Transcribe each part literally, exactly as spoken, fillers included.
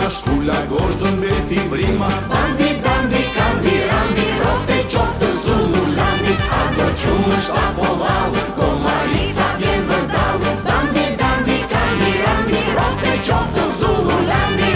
shkulla goshtën beti vrima. Bandi, bandi, kandi, randi, rofte qoftë Zululandi. A do qumë shtapo valë, komarica vjen vërdalë. Bandi, bandi, kandi, randi, rofte qoftë Zululandi.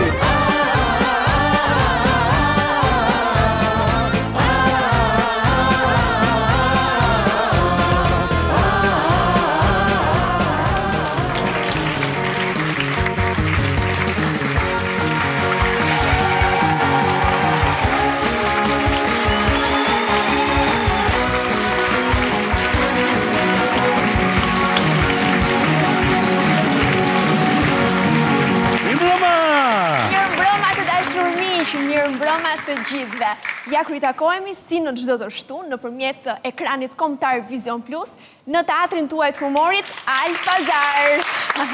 Mirë mbrëma të gjithve. Ja kur i takojemi si në çdo të shtunë nëpërmjet ekranit kombëtar Vision Plus në teatrin tuaj të humorit Al Pazar.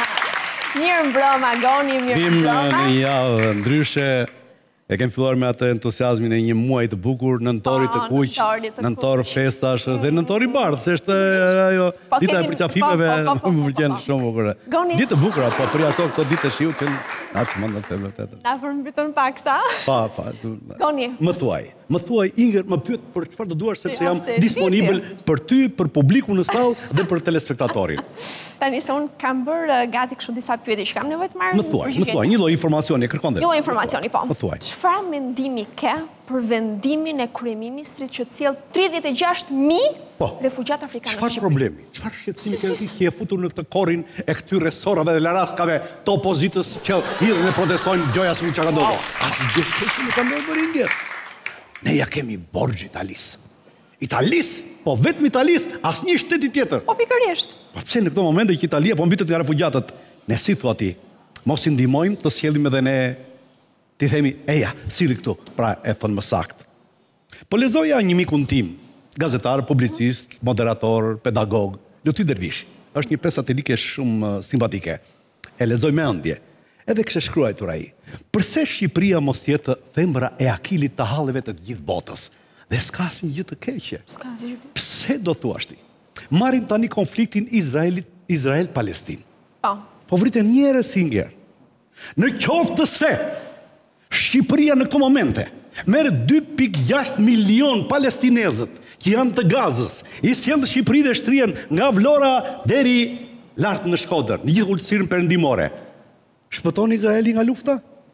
Mirë mbrëma Goni, mirë mbrëma. Vim në javë ndryshe. E kem filluar me atë entuziazmin e një muaj të bukur, nëntori të kuq, nëntor festash dhe nëntori bardhë, se është ajo dita e përqafimeve, më pëlqen shumë bukur. Ditë të bukura, po për ato këto ditë të shiut që atë mund të vërtetë. Na përmbytën pak sa? Pa, pa. Goni. Më thuaj, më thuaj Inger, më pyet për çfarë do duash sepse jam disponibël për ty, për publikun në sallë dhe për telespektatorin. Tani se unë kam bërë gati kështu disa pyetje që kam nevojë të marr. Më thuaj, më thuaj, një lloj informacioni e kërkon dhe. Një lloj informacioni, po. Më thuaj. Çfarë mendimi ke për vendimin e kryeministrit që sjell tridhjetë e gjashtë mijë refugjat afrikanë në Shqipëri? Çfarë problemi? Çfarë shqetësimi ke ti e futur në këtë korrin e këtyre sorrave dhe laraskave të opozitës që hidhen dhe protestojnë gjoja se çka ka ndodhur? Asgjë keq nuk ka ndodhur Inger. Ne ja kemi borxh Italisë. Italisë, po vetëm Italisë, asnjë shteti tjetër. Po pikërisht. Po pse në këto momente që Italia po mbytet nga refugjatët? Ne si thua ti? Mos i ndihmojmë të sjellim edhe ne. Ti themi, eja, sili këtu, pra e thënë më sakt. Po lezoja një mikun tim, gazetar, publicist, moderator, pedagog, Luti Dervish. Është një pjesë satirik shumë simpatike. E lezoj me ëndje. Edhe kështë shkruajtur ai. Përse Shqipëria mos jetë thembra e akilit të halleve të gjithë botës? Dhe s'ka asnjë gjë të keqe. S'ka asnjë gjë. Pse do thuash ti? Marrim tani konfliktin Izraelit, Izrael-Palestinë. Po. Po vriten njerëz Inger. Në qoftë se Shqipëria në këto momente merë dy pikë gjashtë milion palestinezët që janë të Gazës, i sjellën në Shqipëri dhe shtrihen nga Vlora deri lart në Shkodër, në gjithë ulësirën perëndimore. Shpëton Izraeli nga lufta?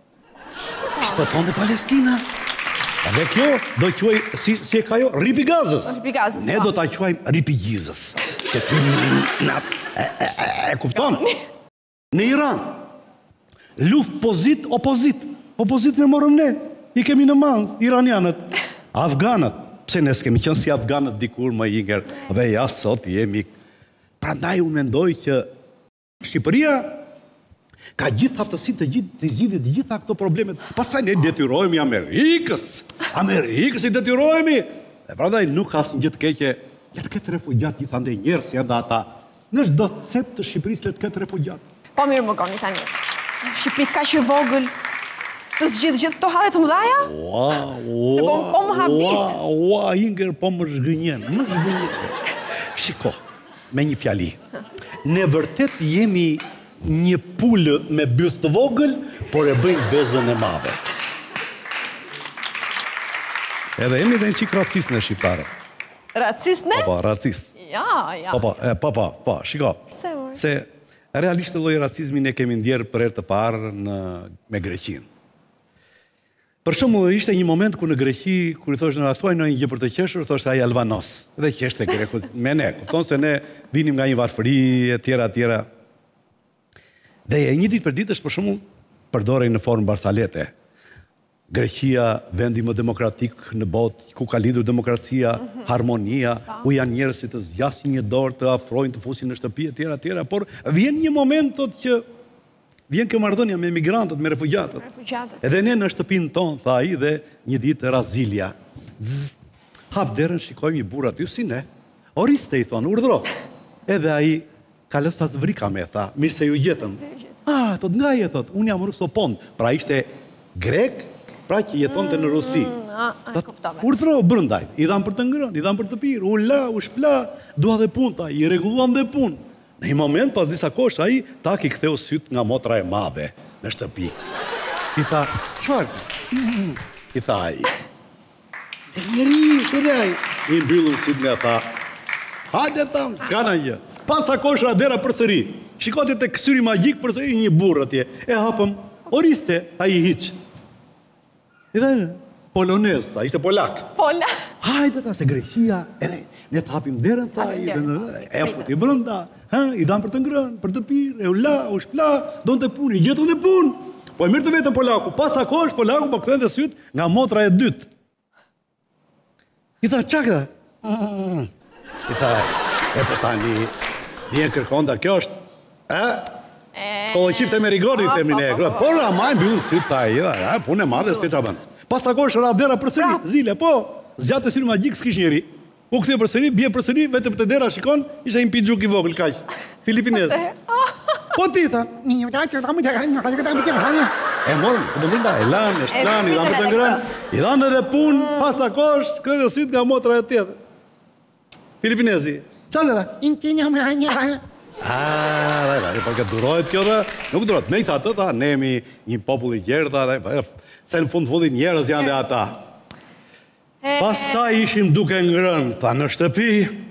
Shpëton dhe Palestina. Dhe kjo do quaj, si, si e ka jo, ripi Gazës. Ripi Gazës. Ne do ta quajmë ripi Gjizës. Të timi në e, e, e, e kupton? Në Iran, luft pozit, opozit. Opozit në morëm ne. I kemi në manz, iranianët. Afganët. Pse ne s'kemi qenë si Afganët dikur më Inger. Dhe ja sot jemi. Prandaj unë mendoj që Shqipëria ka gjithë aftësinë të gjithë të zgjidhë të gjitha këto problemet. Pastaj ne detyrohemi Amerikës. Amerikës i detyrohemi. Dhe prandaj nuk ka asnjë gjë të keqe. Le të ketë refugjat gjithandej njerëz janë ata. Në çdo cep të Shqipërisë le të ketë refugjat. Po mirë më Goni tani. Shqipëri kaq e vogël të zgjidhë gjithë këto halle të mëdhaja? Ua, ua, Se po, po më habit. Ua, ua, Inger, po më zhgënjen. Më zhgënjen. Shiko, me një fjali. Ne vërtet jemi një pulë me byth të vogël, por e bëjnë vezën e madhe. Edhe jemi dhe një qik racist në shqiptare. Racist ne? Po, po, racist. Ja, ja. Po, po, e, po, po, po, shiko. Pse, ur? Se realisht lloj racizmin e kemi ndjerë për herë të parë në, me Greqinë. Për shembull, ishte një moment ku në Greqi, kur i thosh në thuaj në një gjë për të qeshur, thoshte ai Albanos. Dhe qeshte grekut me ne. Kupton se ne vinim nga një varfëri e tjera e tjera. Dhe e një ditë për ditë është për shembull përdorej në formë barsalete. Greqia, vendi më demokratik në botë, ku ka lindur demokracia, mm-hmm. harmonia, ku janë njerëz që të zgjasin një dorë, të afrojnë, të fusin në shtëpi e tjera e tjera, por vjen një moment thotë që vjen kjo marrëdhënia me emigrantët, me refugjatët. Refugjatët. Edhe ne në shtëpinë tonë, tha ai, dhe një ditë Razilja. Zzz, hap derën, shikojmë një burr aty si ne. Oriste i thonë, urdhro. Edhe ai kalos ta vrika me, tha, mirë se ju gjetëm. Ah, thot nga je, thot, unë jam rusopon. Pra ishte grek, pra që jetonte në Rusi. Urdhro brëndaj, i dham për të ngrënë, i dham për të pirë, u la, u shpla, dua dhe punë, tha, i rregulluam dhe punë. Në një moment, pas disa kohësh, ai tak i ktheu syt nga motra e madhe në shtëpi. I tha, qëfar? I tha, njeri, shkënjaj. I mbyllur si nga tha, hajde tam, s'ka në gjë. Pas akosha dera përsëri. Shikoti të kësyri magjik përsëri një burr atje. E hapëm, oriste, a i hiq. I dhe, polonez, tha, ishte polak. Pola. Hajde ta, se Greqia, edhe ne të hapim derën, tha, e fut i brënda, i dam për të ngrënë, për të pirë, e u la, u shpla, donë të punë, i gjetën dhe punë. Po e mirë të vetën polaku, pas akosh, polaku po këthen dhe sytë nga motra e dytë. I tha, qa këta? I tha, e për tani, vjen kërkonda, kjo është, e? Ko e qifte me rigori, i themi ne, por a majnë bjullë sytë, ta i, punë e madhe, s'ke qa bënë. Pas akosh, ra dera përsëri, zile, po, zgjatë të syri magjik, s'kish njeri. U këthe përsëri, bje përsëri, vetëm të dera shikon, isha një pigjuk i vogël, kaq, filipinez. Po ti, tha, e morën, të bëndinda, e lanë, e shplanë, i dhanë për të ngrënë, i dhanë edhe punë, pas akosh, këtë dhe sytë nga motra e tjetër. Filipinezi, qa dhe dhe? A, dhe, dhe, për këtë durojt kjo dhe, nuk durojt, me i tha të, tha, ne jemi një popull i gjerë, tha, se në fund fundit njerëz janë dhe ata. Pas ta ishim duke ngrënë, tha, në shtëpi,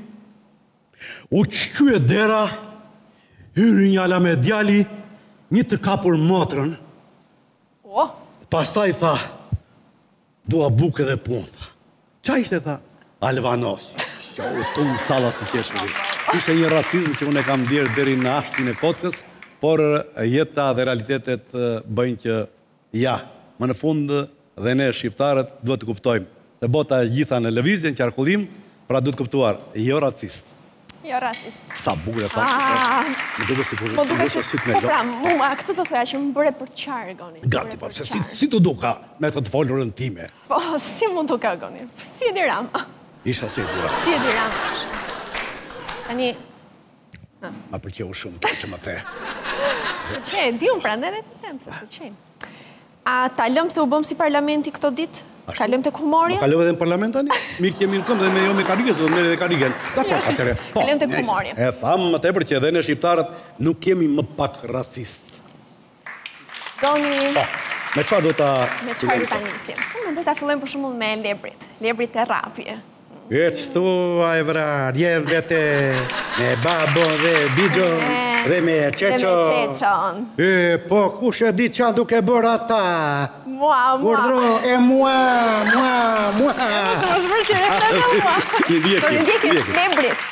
u qyë dera, hyri një ala me djali, një të kapur motrën. Pas ta i tha, dua buke dhe punë. Qa ishte, tha? Albanos. Qa u tunë thala si qeshëri. Ishte një racizm që unë e kam djerë deri në ashtin e kockës, por jeta dhe realitetet bëjnë që, ja, më në fund dhe ne shqiptarët duhet të kuptojmë. Se bota gjitha në lëvizjen, qarkullim, pra duhet kuptuar, jo racist. Jo racist. Sa bukur e thashtë. Më duke si kur... Po duke që... Po pra, mua, këtë të thëja që më bëre për qarë, Goni. Gati, po, si të duka me të të folurën time? Po, si mund të ka, Goni? Si e di Rama? Isha si e di Rama. Si e di Rama. Tani... Ma përqeu shumë kjo që më the. Përqej, di unë pra, ndere të temë se përqejnë. A ta lëm se u bëm si parlamenti këto ditë? Kalëm të humorja? Ma kalëm edhe në parlament tani? Mirë kemi në këmë dhe me jo me karigës, dhe me dhe karigën. Kalëm të humorja. E thamë më tepër që edhe në shqiptarët nuk kemi më pak racist. Goni... Me qëfar do ta... Me qëfar do ta njësim? Me do ta fillojmë për shumë me lebrit. Lebrit e rapje. E qëtu a e vra, djerë vete me babo dhe bigjo dhe me qeqo. Dhe me qeqon. E, po, kush e di qa duke bërë ata? Mua, mua. Urdro, e mua, mua, mua. E më të më shpërë që e këtë me mua. I vjekim, i vjekim. Lebrit.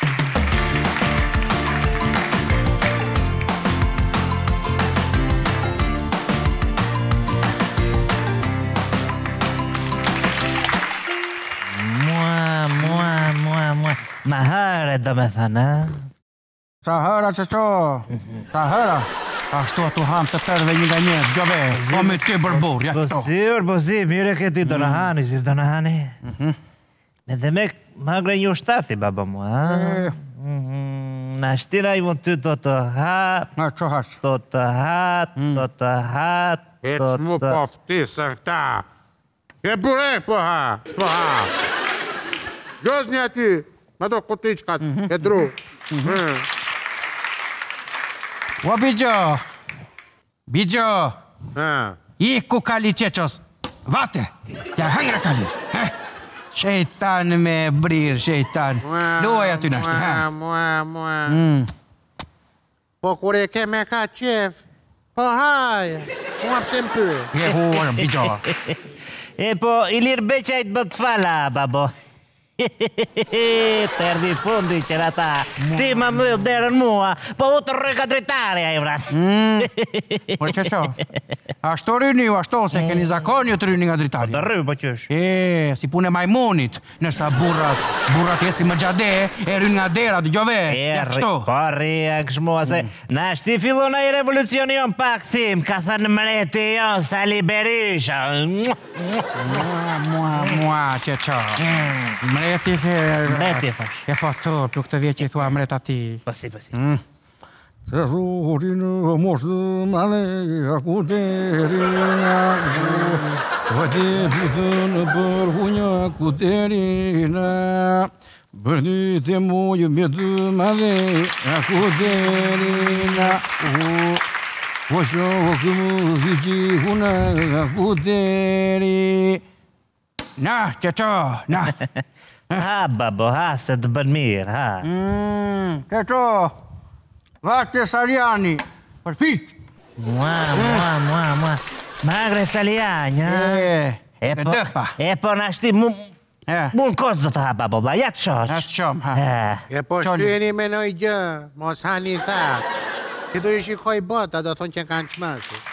Ma hëre, do me thënë, Sa hëra që qo, sa hëra. Ashtu atu ham të tërë dhe një nga një, gjove, po me ty bërbur, ja këto. Po si, po si, mire këti do në hani, si s'do në hani. Me dhe me magre një ushtarti, baba mua. Në ashtira i mund ty do të hatë, A, qo hash? do të hatë, do të hatë, do Ecë mu të... poftisën këta. E burek po ha, s'po ha. Gjozni aty, me do kutiqkat, e dru. O, Bigjo, Bigjo, iku kali qeqos, vate, ja hangra kali. Shejtan me brirë, shejtan. Luaj aty nashti, ha. Mua, mua, mua. Po kur e ke me ka qef, po haj, mua pse më pyë. Je huar, Bigjo. E po, i lirë beqajt më të fala, babo. Të erdi fundi që ata, ti ma më dhe derën mua, po u të rrëka dritarja i vratë. Por që qo, ashtu rryni ju, ashtu se keni zakon ju të rryni nga dritari. Të rrë, po qësh. E, si pune majmonit, nërsa burrat, burrat jetë si më gjade, e rrynë nga dera, dë gjove, ja kështu. Po rri, e këshmua, se na shti fillon a i revolucioni jon pak thim, ka thënë mreti jon, Sali Berisha. Mua, mua, mua, që qo. Mreti the... Mreti thash. E po të, nuk të vje që i thua mret ati. Po si, po si. Se rurinë mos dhe male, aku derina, vajte butën për hunja ku derina, bërni të mojë me dhe male, aku derina, O shokë mu hyqi hunë puteri. Na, qeqo, na. Ha, babo, ha, se të bën mirë, ha. Mm, qeqo, vate Saliani, përfik. Mua, mua, mua, mua. Magre Saliani, ha? E, E e po, dëpa. e po në ashti, mu, E, mu në kosë do të ha, babo, bla, ja të shoq. Ja të shoh, ha. E, E po Qoli. shtyeni me nëj gjë, mos hani thatë. Si do i shikoj bota, do thonë që kanë qmësës.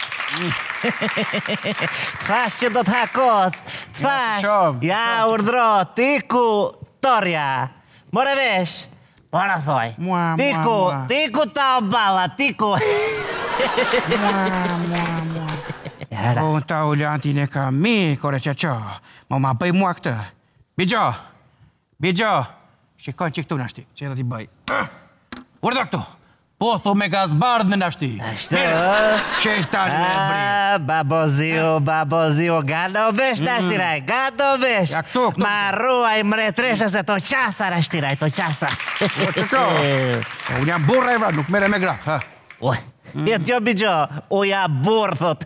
të thash që do të ha kosë, të thash, shoh, ja urdhro, tiku, torja, more vesh, para thoj, Mua, mua, tiku, mua. tiku ta o bala, tiku. Mua, mua, mua. Jara, O, ta ullantin e ka mi, kore qeqo. Ma ma bëj mua këtë. Bigjo, Bigjo, shikon që këtu në ashti, që edhe ti bëj. Urdo këtu, po thu me gazbardh në ashti. ashtu, Shejtani me bri. Ah, babo ziu, babo ziu, gado vesh të ashtiraj, gado vesh. Ja, këtu, këtu. Ma ruaj mretreshe se to qasa ashtiraj, to qasa. O, qeqo, unë jam burra e vrat, nuk mere me gratë, ha. Oj, jetë gjo bigjo, uja burë, thot.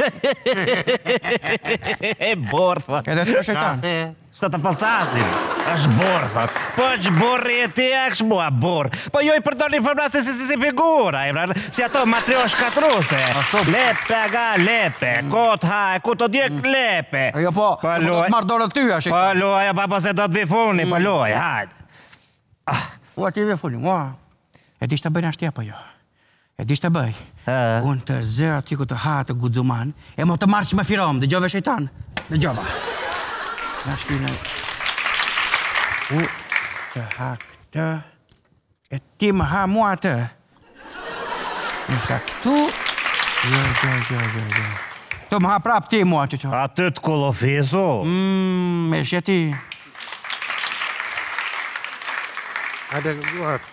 Burë, thot. Edhe të shejtan. Shtë të pëlcasin, është burë, thot. Po është burë i ti, është mua burë. Po jo i përdor informaci si si si figura, i vrar, si ato matriosh katruse. Lepe, aga, lepe, kot ha, e ku të djek, lepe. Jo po, Po do të luaj, marrë dorën tyja, po shejtan. luaj, pa po se do të vi funi, po luaj, hajde. Ua ti ve funi, ua. E di shtë bëjnë ashti apo jo? E di shtë bëj? Ha. Unë të zë aty ku të ha të gudzuman, e mo të marrë që me firom, dhe gjove shejtan. Dhe gjova. Nga shkine. U të ha këtë, e ti më ha mua të. Nësa këtu, jo, jo, jo, jo, jo. Të më ha prap ti mua që që. Aty të kolofisu. Mmm, me sheti. Hajde, gjuar.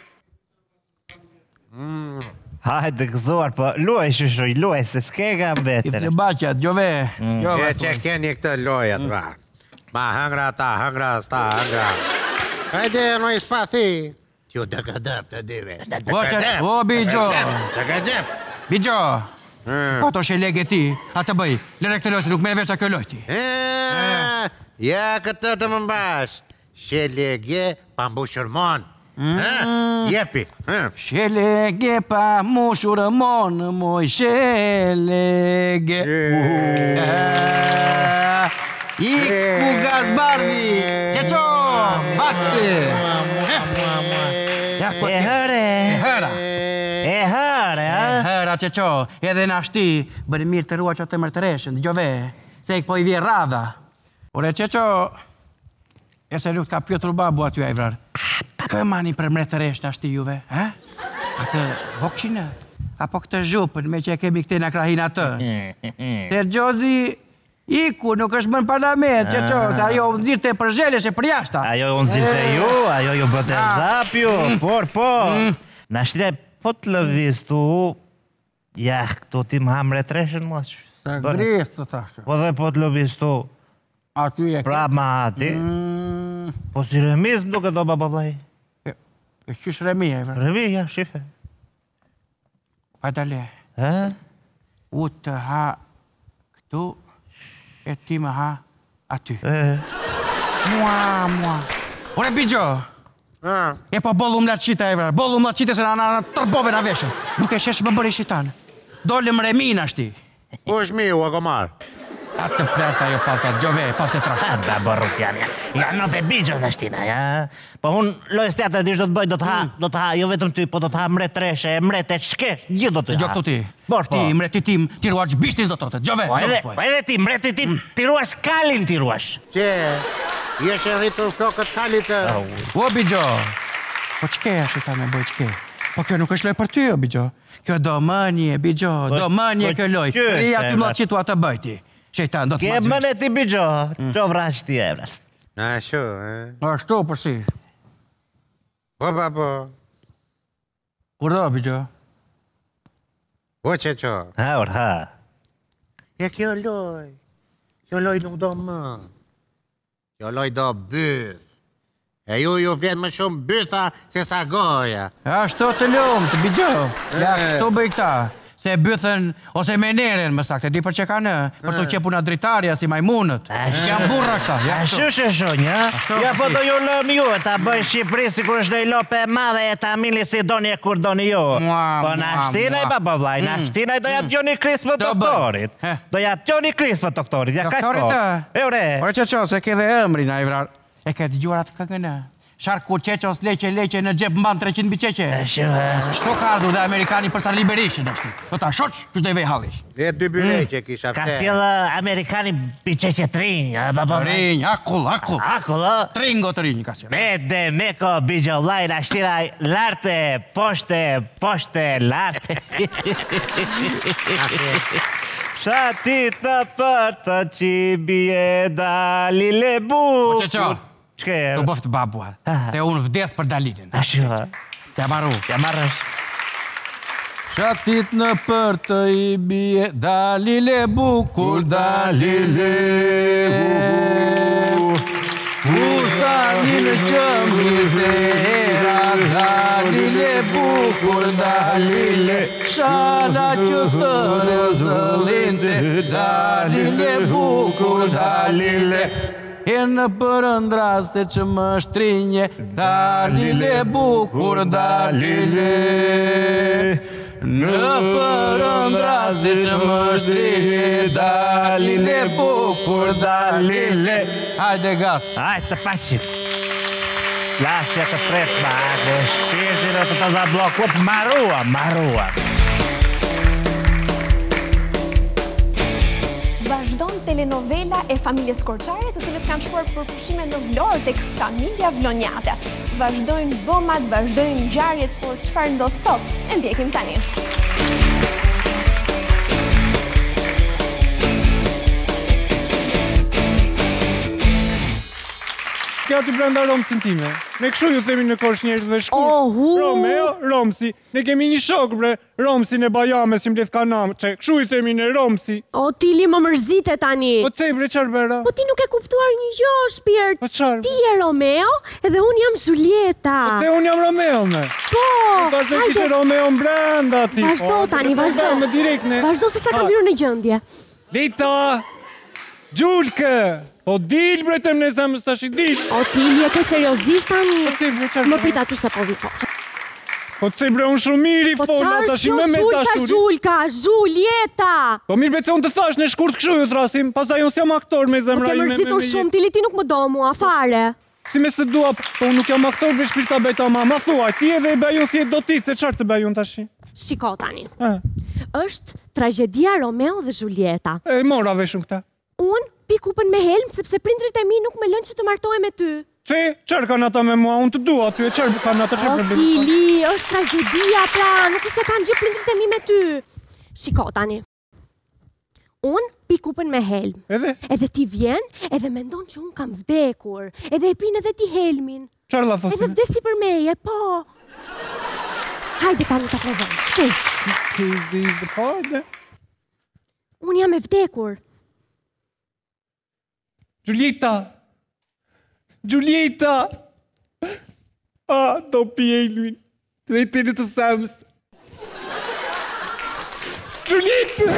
Hajde gëzuar, po luaj shushuj, luaj, se s'ke ga I mbetër. të baqat, gjove. Gjove. E që keni këtë lojët, ra. Ma hëngra ta, hëngra sta, hëngra. Hajde, no i spathi. Tjo të këdëp të dive. O, që, o, Bigjo. Të këdëp. Bigjo. Po to shelege ti, a të bëj. Lere këtë lojë, se nuk me vesh të kjo lojti. Ja, këtë të më mbash. Shelege pa mbushërmon. Jepi. Shelege pa mushur mon, moj shelege. Iku gazbardi, qeqo, bate. Ja, E këtë. hëre, E hëra. e hëre, ha? Hëra qeqo, edhe në ashti, bërë mirë të rua që të mërtëreshën, dë gjove, se i po i vje radha. Ore qeqo, e se lukt ka pjotur babu aty a i vrar. Kë mani për mërtëresh në ashti juve, he? Atë vokqinë, apo këtë zhupën me që e kemi këte në krahin atë. Sergjozi iku, nuk është bën parlament, qeqo, se ajo nëzirë të përgjelesh e për jashta. Ajo unë ziste ju, ajo ju bëte zap ju, por, po. Në ashtiraj, po të lëviz tu, ja, këtu ti më hamre treshen, mos. Sa grisë të thashë. Po dhe po të lëviz tu, Aty e prap ma hati. Po si remis më duke do baba vlaj. E qysh remi e vërë. Remi, ja, shife. Pa dale, Ha? u të ha këtu, e ti më ha aty. E, Mua, mua. Ore, Bigjo, e po bollu më qita e vërë, bollu më qita se në në tërbove në veshën. Nuk e shesh më bëri shitan. Dole më remin ashti. Po është mi u e komar. Atë presta jo palcat, gjove, palcat trash. ha, babo rukjan, ja. Ja, no pe bigjo dhe shtina, ja. Po unë lojës teatër dish do të bëj, do të ha, do të ha, jo vetëm ty, po do të ha mret treshe, mret e shkesh, gjithë do të ha. Gjo këtu ti. Bor, Ti, po. mreti tim, ti ruash bishtin zototet. Gjove, Po edhe, gjove, po edhe ti, mreti ti, ti ruash kalin ti ruash. Që, jeshe rritur flokët kalit të... O, Bigjo, po qke është ta me bëj qke? Po kjo nuk është loj për ty, o Bigjo. Kjo do mënje, Bigjo, Po- do mënje po kjo loj. që është, Rija e, ty më vrat? qitu atë bëjti. Shejtan, do të Ke ma mëne ti bigjo, qo vrash ti e vrat. Na shu, e? Ashtu për si. Po, pa, po. Kurdo, Bigjo. Po që qo. Ha, or, ha. E kjo loj. Kjo loj nuk do më. Kjo loj do byth. E ju ju vlet më shumë bytha se sa goja. Ashtu të lumë, të Bigjo. Ja, E. këtu bëj këta. Se se bythën ose meneren, më saktë. Di për që kanë, për të që puna dritarja si majmunët. Janë burra këta. Ashtu shëshonjë, ja po do ju lëm ju, ta bëj Shqipëri si kur është do i lope e madhe e ta mili si doni e kur doni ju. Po na shtinaj, baba vlaj, na shtinaj do ja të gjoni kris për doktorit. Do ja të gjoni kris për doktorit, ja ka shko. Eure. Ore që qo, se ke dhe ëmrin, a i vrar. E ke të gjuar atë këngën e? Sharku qeqos leqe leqe në gjep mban treqind mbi qeqe. Shto ka ardhu dhe Amerikani për Starli Berishën është. Do ta shoq, që do i vej hallish. E dy byleqe kisha Ka sjellë Amerikani mbi qeqe trinj, baba. Trinj, akull, akull. Akull, Tringo të rinj ka sjellë. Me dhe meko bigjolaj na shtiraj larte, poshte, poshte, larte. Shatit në për të qibje dalile bukur. Po që qo? Qke? Do bëftë babua, se unë vdes për Dalilin. Ashtu, T'ja marru. ja marrësh. Shatit në për të i bje, Dalile bukur, Dalile. Fustani në qëmir të era, Dalile bukur, Dalile. Shala që të rëzëllinte, Dalile bukur, Dalile. E në përëndra se që më shtrinje, Dalile bukur, Dalile. Në përëndra se që më shtrinje, Dalile bukur, Dalile. Hajde gas. Hajde të paqit. Lasja të pret ma, dhe shpirtin e të të zabloku, marua, marua. Vazhdon telenovela e familjes Korçare, të cilët kanë shkuar për pushime në Vlorë tek familja Vlonjate. Vazhdojnë bomat, vazhdojnë ngjarjet, por çfarë ndodh sot? E ndjekim tani. Kja t'i brenda Romsin time. Ne këshu ju themi në kosh njerëzve shkur. Ohu! Romeo, Romsi. Ne kemi një shok, bre. Romsin e Bajame, si mledh kanam. Që këshu ju themi në Romsi. O, Tili më mërzite tani. Po cej, bre, qarë bera? Po ti nuk e kuptuar një gjo, Shpirt. Po qarë? Ti je Romeo edhe unë jam Julieta. Po te unë jam Romeo, me. Po, Po se kishe Romeo më brenda ti. Vazhdo tani, vazhdo. Me direkt, ne. Vazhdo se sa kam vyrë në gjendje. Lita! Gjulke! Po dil, bre, të mnesa më stashi, dil! O, Tili, e ke seriozisht tani. Po cej, bre, qarë? Më prit aty se po vi po. Po cej, bre, unë shumë miri Po fola, qarë tashi shjo me me Zhulka, tashuri. Zhulka, Julieta. Po mirë, bre, se unë të thash në shkurt këshu ju thrasim, pastaj unë s'jam aktor me Po zemra ke ime me mërzitur me shumë, Tili, ti nuk më do mua, fare. Si mes të dua, po unë nuk jam aktor me shpirta bejta ma, ma thuaj, ti edhe e bejun si e do ti, se qarë të bejun tashi? Shiko tani. E, Është tragedia Romeo dhe Julieta. e mora veshun këta. Unë pi kupën me helm sepse prindrit e mi nuk më lënë që të martohem me ty. Se, qarë kanë ata me mua, unë të dua ty, e qarë kanë ata qarë O, problem. Tili, është tragedia pra, nuk është se kanë gjithë prindrit e mi me ty. Shiko tani. Unë pi kupën me helm. Edhe, Edhe ti vjen, edhe mendon që unë kam vdekur. Edhe e pin edhe ti helmin. qarë la Edhe thosin? vdesi për meje, po. Hajde tani ta provojmë, shpejt. Ti di dhe po, edhe. Unë jam e vdekur. Gjulita! Gjulita! A, do pije i luin. Dhe i të në të samës. Gjulita!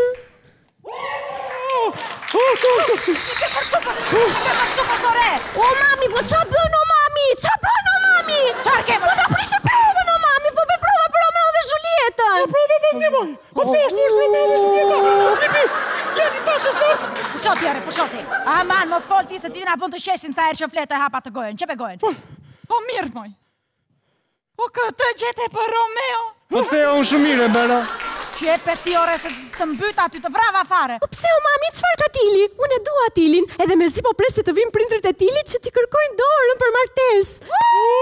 Oh, qo, qo, O, mami, po qa bën o mami? Qa bën o mami? Qarë kemë? Po ta prishtë provën o mami, po me prova për Romeo dhe Julietën. Po prova për zimoj! Po feshtë është Romeo dhe Julieta! Flipi! Gjeni tashës lot! Pushoti, ore, pushoti. Aman, mos fol ti se ti na bën të sheshim sa herë që fletë e hapa të gojën. Qepe gojën. Po mirë, moj. Po këtë gjete për Romeo. Po te unë shumë mire, bera. Qepe ti, ore, se të mbyt aty, të vrava fare. Po pse o mami, çfarë ka Tili? Unë e dua Tilin, edhe mezi po pres që të vinë prindrit e Tilit që t'i kërkojnë dorën për martesë.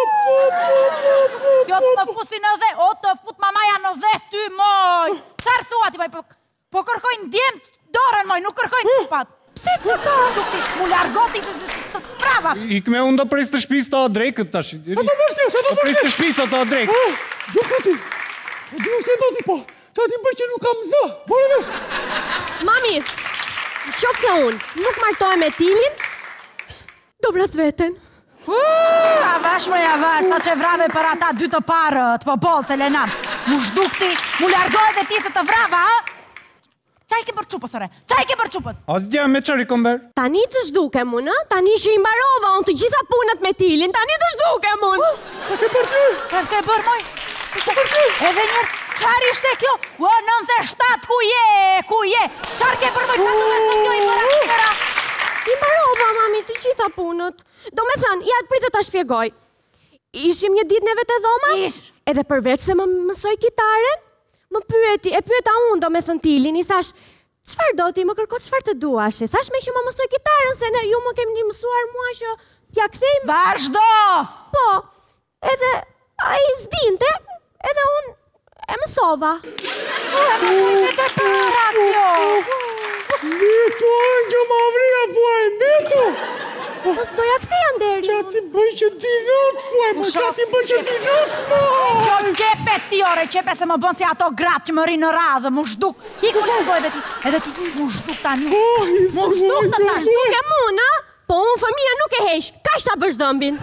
Jo të më fusi në dhe, o të fut mamaja në dhe ty, moj. Qarë thua ti, moj, po, po kërkojnë djemë dorën, moj, nuk kërkojnë tupat. Pse që ka? Mu largoti se të vrava. Ikme unë do pres të shpis të adrekët tash. Po të përshti, do pres të shpis të adrekët. Gjuka ti, po di se do ti po, ta ti bëj që nuk kam zë, bërë vesh. Mami, qoftë se unë nuk martohem me Tilin, do vras veten. Uh, avash më avash, sa që vrave për ata dy të parët, po bolë, Selenam. Mu shdukti, mu largoj dhe ti se të vrava, a? Qaj ke për qupës, ore? Qaj ke për qupës? A dja me qëri komber? Tani të zhdukem unë, tani që i mbarova unë të gjitha punët me Tilin, tani të zhdukem unë. A ke për ty? Qar ke bërë, moj? Edhe njërë, qar ishte kjo? O, nënthe shtatë, ku je, ku je? Qar ke bërë, moj, qar të vetë kjo i mëra këra? I mbarova, mami, të gjitha punët. Do me thënë, ja të pritë të shpjegoj. Ishim një ditë neve të dhoma? Ish. Edhe përveç se më mësoj kitaren, më pyeti, e pyeta unë, do me thënë Tilin, i thash, qëfar do ti, më kërko qëfar të duash? E thash me që më mësoj kitaren, se ne ju më kemi një mësuar mua që t'ja kthejmë. Vazhdo! Po, edhe a i zdinte, edhe unë e mësova. O, e mësoj të para kjo! Mitu, angjo ma vria, fuaj, mitu! Po, do ja ktheja nderi. Qa ti bëj që ti not, fuaj, më qa ti bëj që ti not, ma! Kjo qepe ti, ore, qepe se më bën si ato gratë që më rinë në radhë, mu shduk. Iku se më edhe ti, edhe ti mu shduk tani. Mu shduk të ta Nuk e mund, a? Po unë fëmija nuk e hesh, ka shta bësh dëmbin.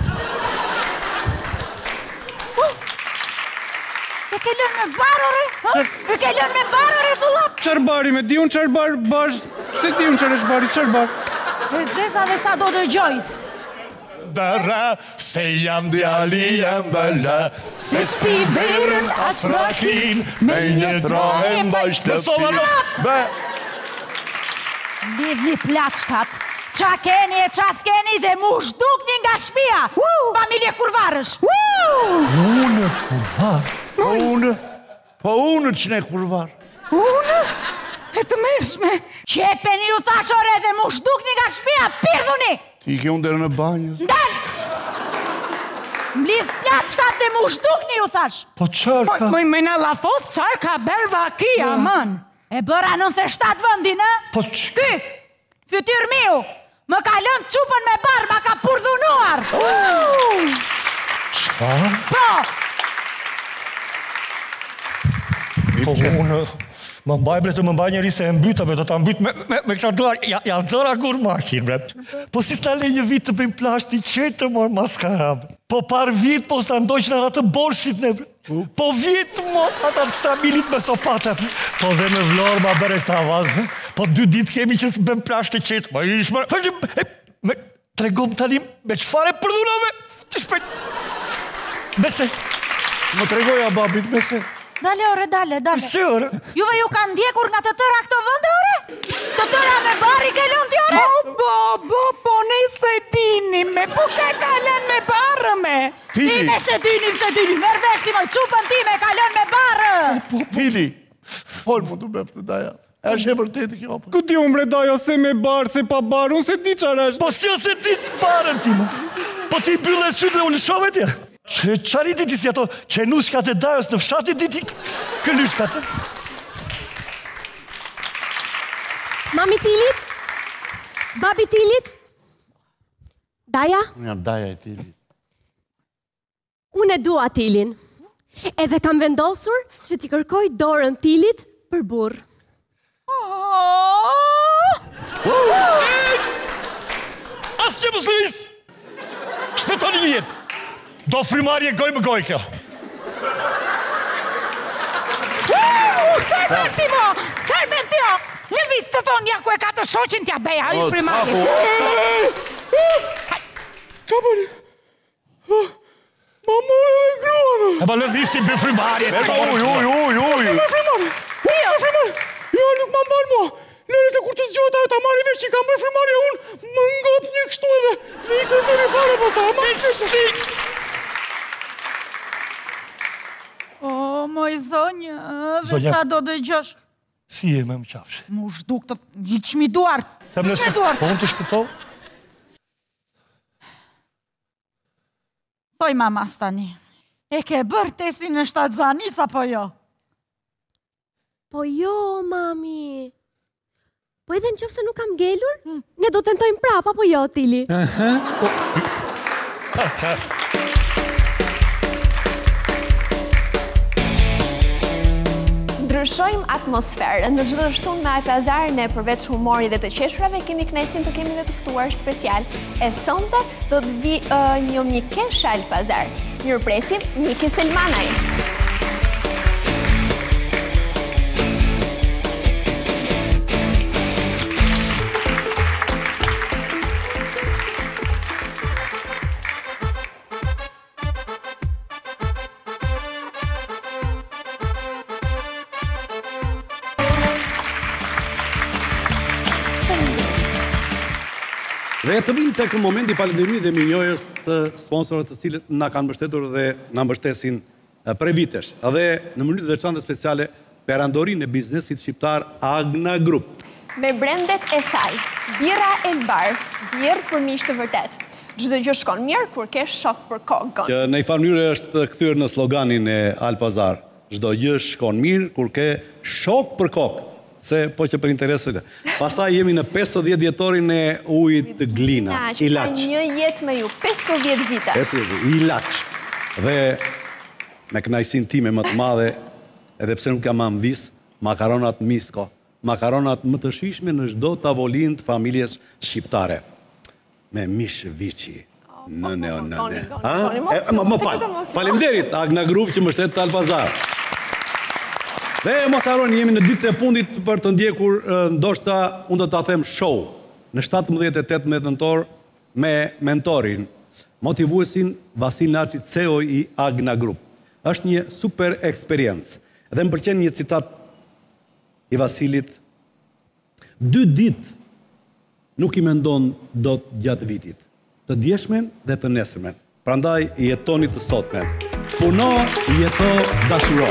E ke lënë me barë, ore? E ke lënë me barë, ore, sullap? Qërbari me di unë qërbar bash, se di unë qërë shbari, qërbar. E zesa dhe sa do dëgjoj. Dara, se jam djali jam bëlla, se s'pi verën as rakin, me një trohem bashkë të pi. Be, Lidhni plaçkat, qa keni e qa s'keni dhe mu shdukni nga shpia. Familje kurvarësh. Unë kurvar? po unë, po unë që ne kurvar. Unë? E të mërshme. Qepeni ju thashore dhe mu shdukni nga shpia, pirdhuni! Ti ke unë dherë në banjës? Ndalë! Mblidh plaçkat dhe mu shdukni ju thash. Po qërë ka? Moj me në lafos, qërë ka berva kia, man. E bëra nënthe shtatë vëndin, e? Po që? Ky, fytyr miu, më ka lënë qupën me barë, ma ka purdhunuar. Qëfar? Po, Po unë, më mbaj bre të më mbaj njëri se e mbyta, bre, do të mbyt me, me, me këta duar, ja, ja zora kur makin, bre. Po si s'ta le një vit të bëjmë plashti qëtë të morë maskarab. Po par vit, po s'ta ndojqë në atë borshit, ne, bre. Po vit, mo, ata të sabilit me sopate. Po dhe me vlorë ma bere këta avaz, bre. Po dy dit kemi që s'bëm plashti qëtë. Ma ishme, fërgjim, e, me tregom tani, me qëfare përdunave, të shpejt. Bese. Më tregoja babit, bese. dale ore, dale, dale. Si ore? Juve ju ka ndjekur nga të tëra këto vënde, ore? Të tëra me bari ke lënë ti, ore? Po, po, po, po, ne se dini me, po ka ka lënë me barë me. Tili. Ti me se dini, se dini, merë vesh ti moj, qupën ti me ka lënë me barë. Tili, folë më të beftë të daja. E është e vërtetë kjo, po. Ku di unë bre daja se me barë, se pa barë, unë se di qarë është. Po si o se ti barën ti, ma. Po ti bylle sytë dhe u lëshove tja. Që qari ti ti si ato qenushkat e dajos në fshatit ti ti këllushkat. Mami Tilit? Babi Tilit? Daja? Unë jam daja e Tilit. Unë e dua Tilin. Edhe kam vendosur që t'i kërkoj dorën Tilit për burr. Asë që mësë lëvis! Shpetoni një jetë! Do frimarje goj më goj kjo! Qaj bërë ti mo! Qaj bërë ti mo! Lëvis të thonë ja ku e ka të shoqin t'ja beja, i primarje. Qa bërë? Ma mora e gruanë! E ba lëvis ti bë frimarje! E ta uj, uj, uj, uj! Me frimarje! Me frimarje! Jo, nuk ma mbalë mo! Lëre se kur që s'gjohet ajo ta marri vesh që i kam bërë frimarje unë, më ngop një kështu edhe me i kërëtër i fare po ta, ma Ti si! O, moj zonjë, dhe Zonja. sa do dëgjosh. Si e me më qafsh? Mu shduk të hiq mi duar. Tem nëse, duar. po unë të shpëtov? Thoj mama stani, e ke bërë testi në shtatë zanis apo jo? Po jo, mami. Po edhe në qëfë se nuk kam ngelur, ne do tentojmë prapa, po jo, Tili. Ndryshojmë atmosferën, në çdo shtunë me Alpazar ne përveç humorit dhe të qeshrave kemi kënaqësinë të kemi dhe të ftuar special. E sonte do të vi uh, një mikesh Alpazar. Mirëpresim Miki Selmanaj. Dhe të vim tek momenti falënderimit dhe mirënjohjes të sponsorëve të cilët na kanë mbështetur dhe na mbështesin prej vitesh. Edhe në mënyrë të veçantë dhe speciale perandorinë e biznesit shqiptar Agna Group. Me brendet e saj, birra Elbar, birrë për miq të vërtet. Çdo gjë shkon mirë kur ke shok për kokën. Që në një farë mënyrë është kthyer në sloganin e Alpazar. Çdo gjë shkon mirë kur ke shok për kokë. Se po që për intereset. Pastaj jemi në pesëdhjetë vjetorin e ujit Glina, Ilaç. Një jetë me ju, pesëdhjetë vite. pesëdhjetë, Ilaç. Dhe me kënaqësinë time më të madhe, edhe pse nuk jam anvis, makaronat Misko, makaronat më të shijshme në çdo tavolinë të familjes shqiptare. Me mish viçi. Në ne o në ne. Më fal. Faleminderit Agna Group që më shtet Alpazar. Dhe mos harroni, jemi në ditët e fundit për të ndjekur ndoshta unë do ta them show në shtatëmbëdhjetë e tetëmbëdhjetë nëntor me mentorin, motivuesin Vasil Naçi, C E O i Agna Group. Është një super eksperiencë. Dhe më pëlqen një citat i Vasilit: dy ditë nuk i mendon dot gjatë vitit, të djeshmen dhe të nesërmen. Prandaj jetoni të sotmen. Puno, jeto, dashuro.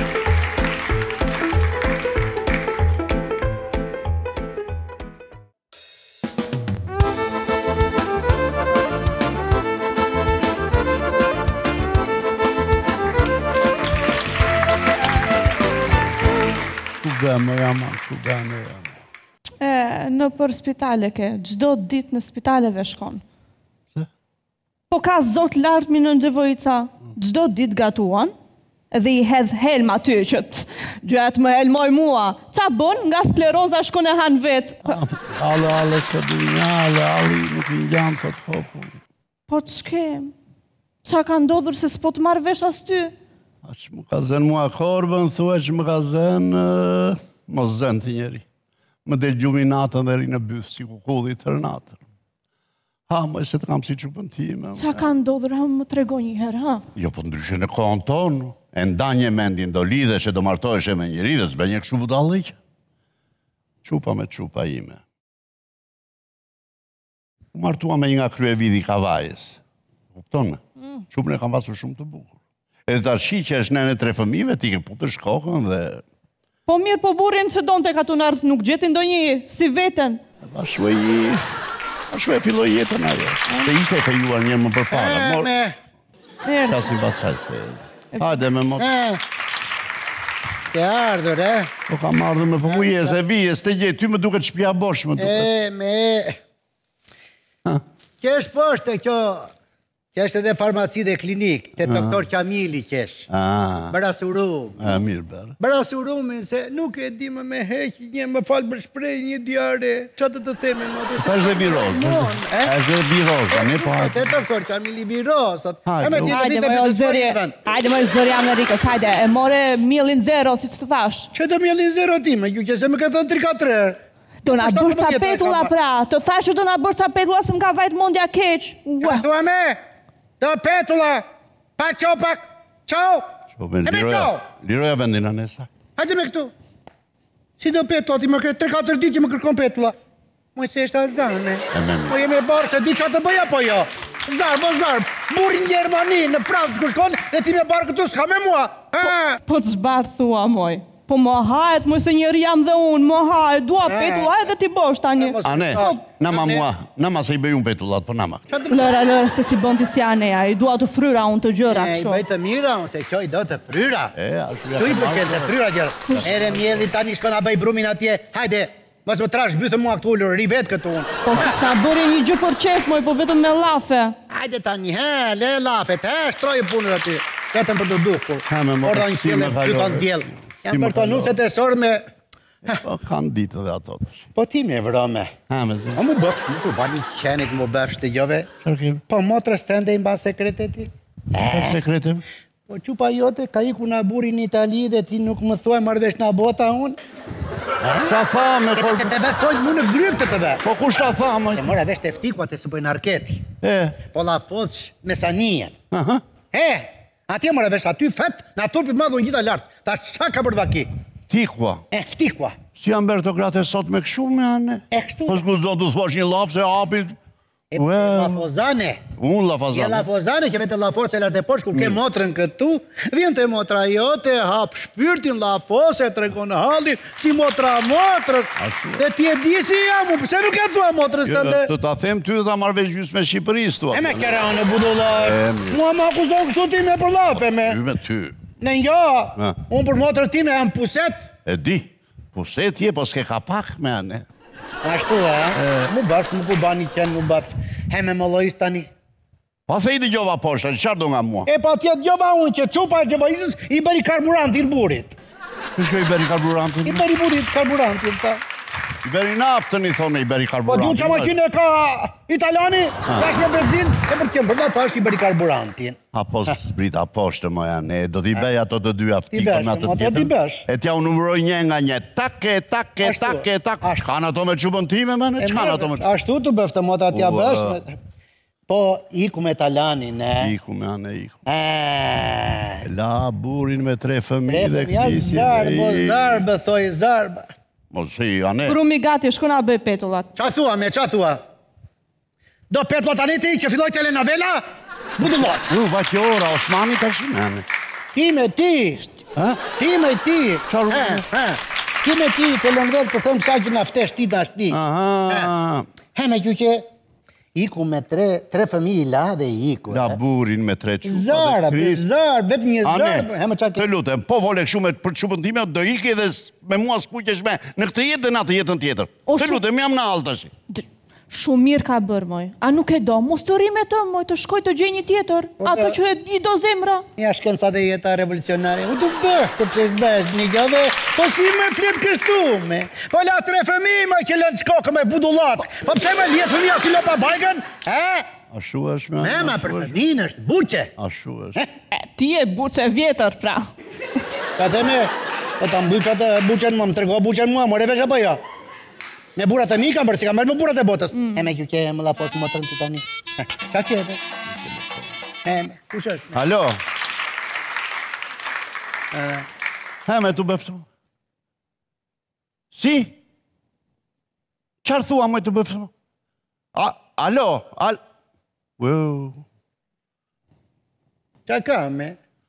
Më jama, që gëmë jama. E, në për spitale ke, gjdo dit në spitaleve shkon. Se? Po ka zot lartëmi në Gjevojca, gjdo dit gatuan, edhe i hedh helma ty që të gjëtë më helmoj mua. Qa bon, nga skleroza shkon e han vetë. Ale, ale, që dunja, ale, ale, nuk i janë të të popu. Po që kem? Qa ka ndodhur se s'po të marrë vesh as ty? A që më ka zënë mua korbën, thua që më ka zënë, mos zënë të njeri. Më del gjumi natën dhe ri në bythë, si kukulli të rënatën. Ha, më e se të kam si qupën time. Qa ka ndodhur, ha, më trego një herë, ha? Jo, po ndryshe në kohën tonë, e ndanje mendin do lidhe që do martoheshe me njëri dhe s'be një kështu budalliqë. Qupa me qupa ime. U martua me një nga krye vidi kavajës. Kupton me? Qupën e kam pasur shumë të bukur. Edhe të arshi që është nene tre fëmive, ti ke putë shkokën dhe... Po mirë, po burin që donë të katunarës nuk gjetin do një si vetën. Ashtu e i... Ashtu e filloj jetën ajo. Dhe ishte e fejuar njërë më përpara. E, me... Erë. Kasin pasaj se... Hajde me mot... Ke ardhur, e? Po kam ardhur me pëmuje, se vijes të gjetë, ty më duke të shpja bosh, më duke... E, me... Kesh poshte kjo... Kesh edhe farmaci dhe klinik, të doktor Qamili kesh. Brasurum. A, mirë bërë. Brasurumin, se nuk e di më me heqë, një më falë për shprej, një djare, që të të themi më të... Pa është dhe virozë, është dhe virozë, ne po hajtë. Të doktor Qamili virozë, hajde më jo zëri, hajde më jo zëri Amerikës, hajde, e more mielin zero, si që të thash. Që të mielin zero ti, me ju që se më ka thënë tri katër herë. Do na bërë ca petulla pra, të thash që do na bërë ca petulla se më ka vajtë mondja keq. Ka me? Do petulla, pa qopak, qau, e me qau. Liroja vendin anesa. Hajde me këtu. Si do petulla, ti më kërë tre katër ditë që më kërkon petulla. Moj se është alzane. Po jemi barë se di që të bëja po jo. Zarë, po zarë, burin Gjermani në Francë ku shkon, dhe ti me barë këtu s'ka me mua. Po të zbarë thua, moj. Po më hajt, moj se njëri jam dhe unë, më hajt, dua petulla edhe ti bosh tani. A ne, nama mua, nama se i bëj unë petullat, po nama. Lëra, lëra, se si bën t'i sjaneja, i dua të fryra unë të gjëra kësho. E, i bëj të mira unë, se kjo i do të fryra. E, ashtu ja. Që i përket të fryra gjërë. Ere mjedhi tani shkona bëj brumin atje, hajde, mos më trash bythë mua këtu ullur, ri vetë këtu unë. Po s'na bëri një gjë për qef, moj, po vetëm me lafe. Hajde tani, he, le lafet, he, shtrojë punët aty. Vetëm për të dukë, orda një fjellë, dy kanë djellë. Jam për të nuset e sorë me... Po, kanë ditë dhe ato. Po ti me vrome. Ha, me zi. A mu bëfsh, mu përba një qenit mu bëfsh të gjove. Po motrës të ndë i mba sekreteti. Po sekretem? Po qupa jote, ka iku në buri në Itali dhe ti nuk më thuaj marrëvesh në bota unë. Shta fame, po... Të të vetë thojnë mu në grypë të të vetë. Po ku shta fame? E mora vesh të eftikua të së bëjnë arketi. E? Po la foq me sanijen. E? Atje mora vesh aty fet, në turpit madhu në gjitha lartë. Ta qa ka për vaki? Tikua. E, ftikua. Si janë bertokrate sot me këshu me anë? E kështu. Po s'ku zotu thua një lapë se apit, E lafozane. Unë lafozane. E lafozane që me të lafosë e lartë e poshtë, kur ke motrën këtu, vjen të motra jote, hap shpyrtin, lafose, të regon hallin, si motra motrës. Dhe ti e di si jam, pëse nuk e thua motrës të ndë? Të ta them ty dhe ta marrë veç gjysë me Shqipëris, tua. E me kera në budullar. Mua ma akuzon kështu ti me për lafe me. Ty me ty. Në njo, unë për motrë ti me jam puset. E di, puset je, po s'ke ka pak me anë. Ashtu, e? Mu bashkë, mu ku bani qenë, mu bashkë. He me më lojës tani. Pa fejti gjova poshtë, qarë do nga mua? E pa tjetë gjova unë që qupa e gjovajizës i beri karburantin burit. Kështë i beri karburantin? I beri burit karburantin, ta. I beri naftën i thone i beri karburantin. Po du që maqine ka Italiani, dash me benzin, e për tjemë përda thasht i beri karburantin. A po s'brita poshtë, më janë, do t'i bej ato të dy aftikon atë atë tjetër. Ti besh, E t'ja unë numëroj një nga një, take, take, take, take. Qkan ato me qupën time, mene? Qkan ato me qupën? Ashtu të bëftë mota t'ja besh. Po, iku me Italianin, e? Iku me anë, iku. La burin me tre fëmi dhe këtisi. Ja, zarbë, zarbë, thoi, zarbë. Mo si, anë. Rumi gati, shkona bëj petullat. Qa thua me, qa thua? Do petullat aniti që filloj telenovela? Budullat. U, va që ora, Osmani të shimene. Ti me ti. Ti me ti. Ti me ti, telenovela të thëmë sa që naftesh ti dash ti. He me që që iku me tre fëmijë la dhe iku. La burin me tre qupa. Zarë, zarë, vetëm një zarë. Ane, të lutem, po vole këshu me për qupën time, do iki dhe me mua s'puqesh me në këtë jetë dhe në atë jetën tjetër. Të lutem, jam në alë të shi. Shumë mirë ka bërë, moj. A nuk e do? Mos të rime të, moj, të shkoj të gjej një tjetër. Ato që i do zemra. Ja shkenca dhe jeta revolucionare. U të bësh të pres bësh një gjove, po si me flet kështu me. Po la tre fëmi me që lënë qkokë me budullat. Po pse me ljetë fëmija si lopa bajken? Ashu është me. Me ma për fëmin është buqe. Ashu është. Ti e buqe vjetër, pra. Ka të me, po ta mbuqat buqen më, më tërgo buqen mua, more vesh apo jo? Me burat e mi kam bërë, si kam bërë me burat e botës. E me kjo që më la posë më tërën të tani. Ka qete? E me, kush është? Alo? E me të bëftu? Si? Qarë thua me të bëftu? Alo? Wow. Qa ka me?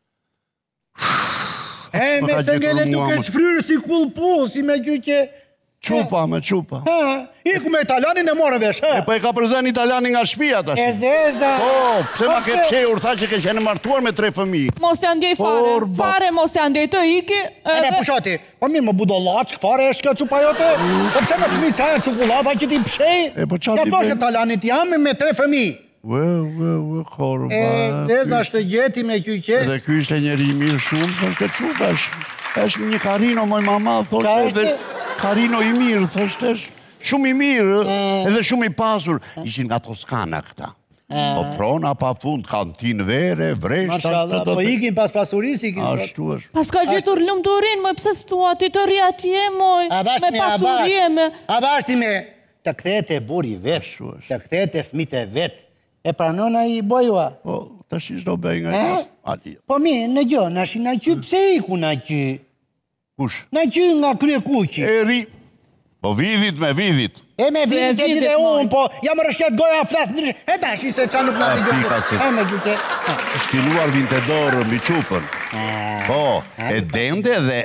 E me se ngele duke që fryrë si kulpu, si me kjo që... Qupa me qupa. Iku me italianin e more vesh, ha? E po e ka përzen italianin nga shpia tash. E zeza. Po, pse ma ke pshehur tha që ke qenë martuar me tre fëmijë. Mos të ndjej fare, fare mos të ndjej të iki. E me pushati, po mirë më budollatsk, fare është ka qupa jote. Po pse me fëmijë qaja qukullata që ti pshej? E po qa ti ja thoshe italianit jam me tre fëmijë. Ue, ue, ue, korba. E, zeza është gjeti me kyqe. Edhe ky ishte njeri mirë shumë, thoshte qupa është. është një karino, moj mama, thoshte. Karino i mirë, thështesh, shumë i mirë, edhe shumë i pasur. Ishin nga Toskana këta. Po prona pa fund, kantin vere, vresht... Mashallah, po ikin pas pasuris, ikin sot. Ashtu është. Pas ka gjetur lumëturin, moj, pëse s'tua, ti të rria tje, moj, me pasurie, me... A bashti me të kthete buri vetë, të kthete fmite vetë, e pranona i bojua. Po, të shish do bëj nga një. Po mi, në gjo, në shi në qy, pse iku në qy? Kush? Në qy nga krye kuqi. E ri. Po vidit me vidit. E me vidit e dite unë, po jam rëshqet goja flasë ndryshë. E ta shi se qa nuk në të gjë. E me gjyke. Shpiluar vinte dorë mbi qupën. Po, e dende dhe...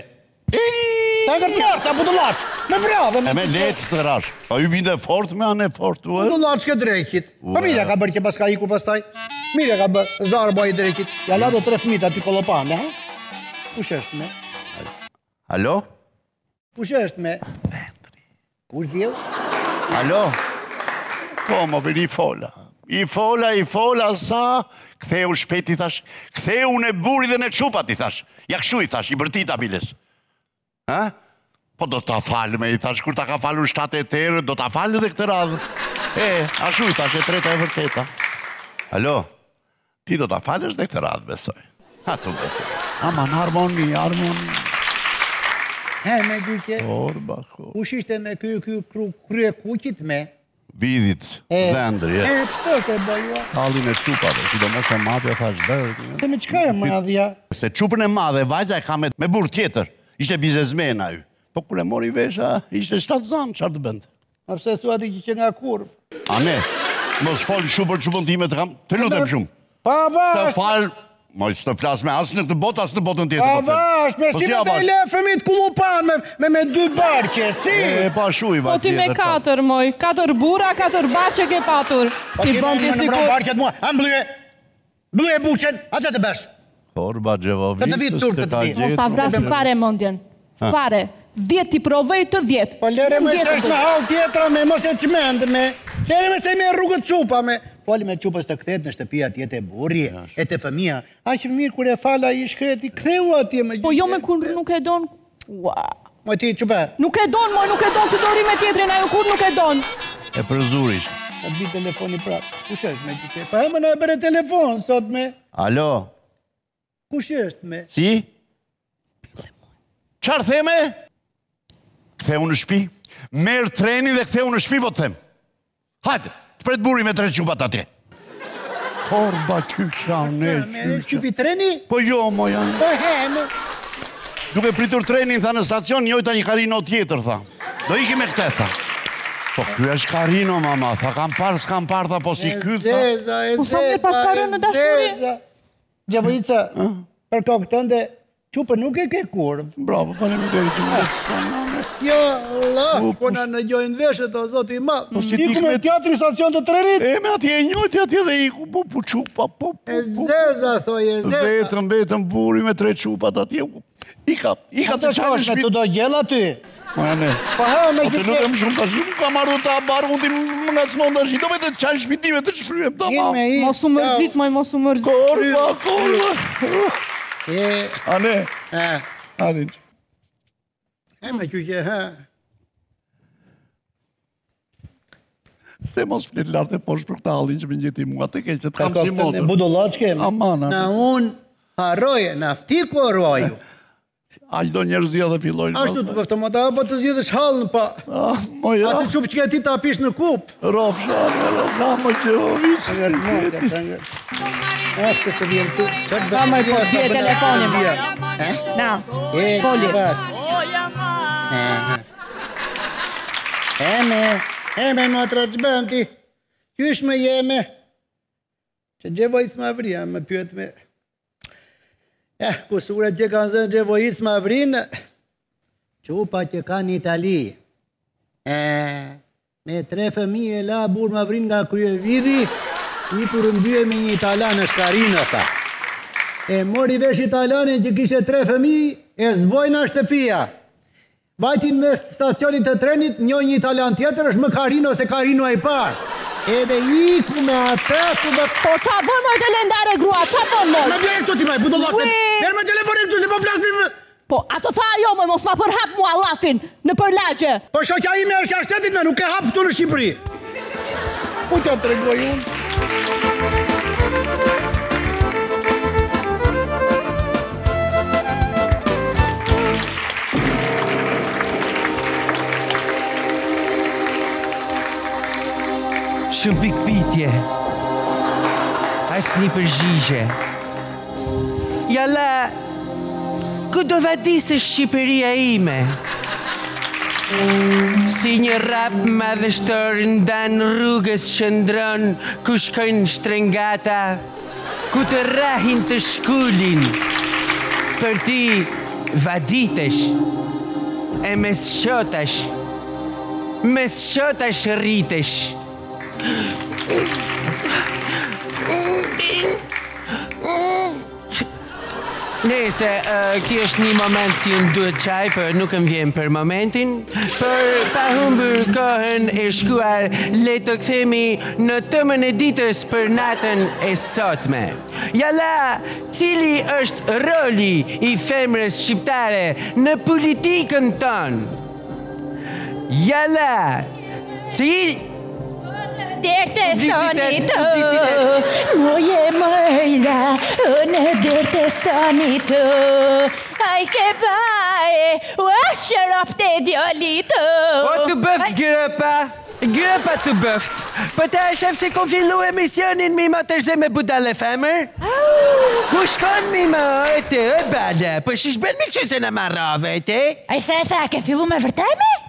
Ta e kërpjarë, ta budullatës. Me vrave. E me letë të rash. Pa ju vinte fort me anë e fort. Budullatës ke drejqit. Po mire ka bërë që pas ka iku pas taj. Mire ka bërë, zarë boj i drejqit. Ja la do tre fmita ti kolopane, ha? Kush është me? Alo? Kush është me? Kush djel? Alo? Po, më bërë i fola. I fola, i fola, sa? Ktheu shpeti, thash. Ktheu në buri dhe në qupat, i thash. Ja këshu, i thash, i bërtita biles. Ha? Po do t'a falë me, i thash, kur t'a ka falur shtate e terë, do t'a falë dhe këtë radhë. E, ashu, i thash, e treta e vërteta. Alo? Ti do t'a falësh dhe këtë radhë, besoj. Ha, tu bërte. Aman, harmoni, harmoni. He, me gjyke, kush ishte me krye kuqit me? Vidit, dhëndri, e. E, qëto është e bëjua? Talin e qupave, si do mos e madhe, thash bërë. Se me qka e madhja? Se qupën e madhe, vajza e ka me burë tjetër. Ishte bizezmena ju. Po kure mori vesha, ishte shtatë zanë, qartë të bëndë. A pëse su ati që që nga kurvë? A ne? Mos fol shumë për çupën time të kam. Të lutem shumë. Pa vash. Të fal. Moj s'të flas me as në këtë botë as në botën tjetër. Pa vash, me si me të le fëmit kullupan me me me dy barqe, si? E pa shuj Po ti me katër, moj. Katër burra, katër barqe ke patur. Si bën ti sikur. Barqet mua. Am blye. Blye buçen, atë të bësh. Korba Xhevovic. Këtë vit turp të ti. Mos ta vrasim fare mendjen. Fare. Dhjetë ti provoj të dhjetë. Po lere me se është në hall tjetra me mos e çmend me. Lere me se me rrugët çupa me. Fali me çupës të kthehet në shtëpi atje te burri, e te fëmia. Aq mirë kur e fala i shkreti, ktheu atje me. Po jo me kur nuk e don. Ua. Mo ti çupa. Nuk e don, moj, nuk e don si dori me tjetrin, ajo kur nuk e don. E përzurish. A di telefoni prap. Kush është me ti? Pa më na bëre telefon sot me. Alo. Kush është me? Si? Çfarë theme? Ktheu në shtëpi. Merr trenin dhe ktheu në shtëpi po të them. Hajde, të pret burri me tre çupat atje. Korba qysha ne. Çupi treni? Po jo, mo janë. Po hem. Duke pritur trenin tha në stacion, njojta një Karino tjetër tha. Do iki me këtë tha. Po ky është Karino mama, tha kam parë s'kam parë tha po si ky tha. Zeza, e Po sa më pas karën në dashuri? Xhevovica, për kokë tënde çupën nuk e ke kurv. Bravo, faleminderit që më thënë. Jo, Allah, po na në gjojnë veshët o zoti i madh. Po si iku me teatri stacion të trenit? E me atje e njëjtë atje dhe iku po po çupa po. E zeza thoj, e zeza. Vetëm vetëm burri me tre çupat atje. Ika, ika të çajë në shtëpi. Tu do gjell aty. Po ne. Po ha me këtë. Po lutem shumë tash, nuk kam marrë ta barundi më ngacmon tash. Do vetë të çajë shtëpi të shfryem tamam. Mos u mërzit, moj, mos u mërzit. Korba, korba. E, ane. E, ane. E me qyqe, ha. Se mos flet lartë e poshtë për këta hallin që më njëti mua, të keqë të kam si motër. Budollaqke, Amana. na unë harroje, na ftiku roju. Aq do njerëz dhe fillojnë. Ashtu të pëftë më ta, po të zjedhësh hallën, pa. Ah, mo ja. Ate qupë që ke ti ta pish në kup. Rop, shane, rop, na më që ovis. Angër, mo, angër. A, që së të vjen të... Pa më po të vje telefoni, mo. Na, poli. Eme, eme më të rëgjbënti. Qysh me jeme? Që Gjevojc më vria, më pyet me... Eh, kusuret që kanë zënë Gjevojc më vrinë, qupa që kanë në Itali. Eh, me tre fëmije la burë më vrinë nga krye vidi, i kur mbyje me një italan në shkarinë, tha. E mori vesh italanin që kishe tre fëmijë, e zbojna shtëpia. Vajtin me stacionit të trenit, një një italan tjetër është më Karino se Karino e parë. Edhe iku me atë të dhe... Po qa bën moj të lendare grua, qa bën moj? Me bjerë këtu ti maj, budo lafin. Bjerë me telefonin këtu si po flasmi më... Po, ato tha jo moj, mos ma përhap mua lafin në përlagje. Po shoqja ime është jashtetit me, nuk e hap këtu në Shqipëri. Po t'ja të regoj unë. Shumë pikpitje. Asë një përgjigje. Jalla, ku do vadi se Shqipëria ime? Si një rap madhështor ndan rrugës qëndron ku shkojnë shtrengata, ku të rahin të shkullin. Për ti vaditesh, e mes shotash, mes shotash rritesh. Nese, ki është një moment si unë duhet qaj, për nuk më vjen për momentin, për pa humbur kohën e shkuar, le të kthemi në tëmën e ditës për natën e sotme. Jalla, cili është roli i femrës shqiptare në politikën tonë? Jalla, cili... Derte sonit, moje mëjra, në derte sonit, aj ke bae, u shërop të djolit. O të bëft grëpa, grëpa të bëft, për të shef se kon fillu emisionin mi më tërze me budale femër? Ku shkon mi më ojtë, bale, për shish ben mi këshu se në marrave, te? Aj the, the, ke fillu me vërtejme?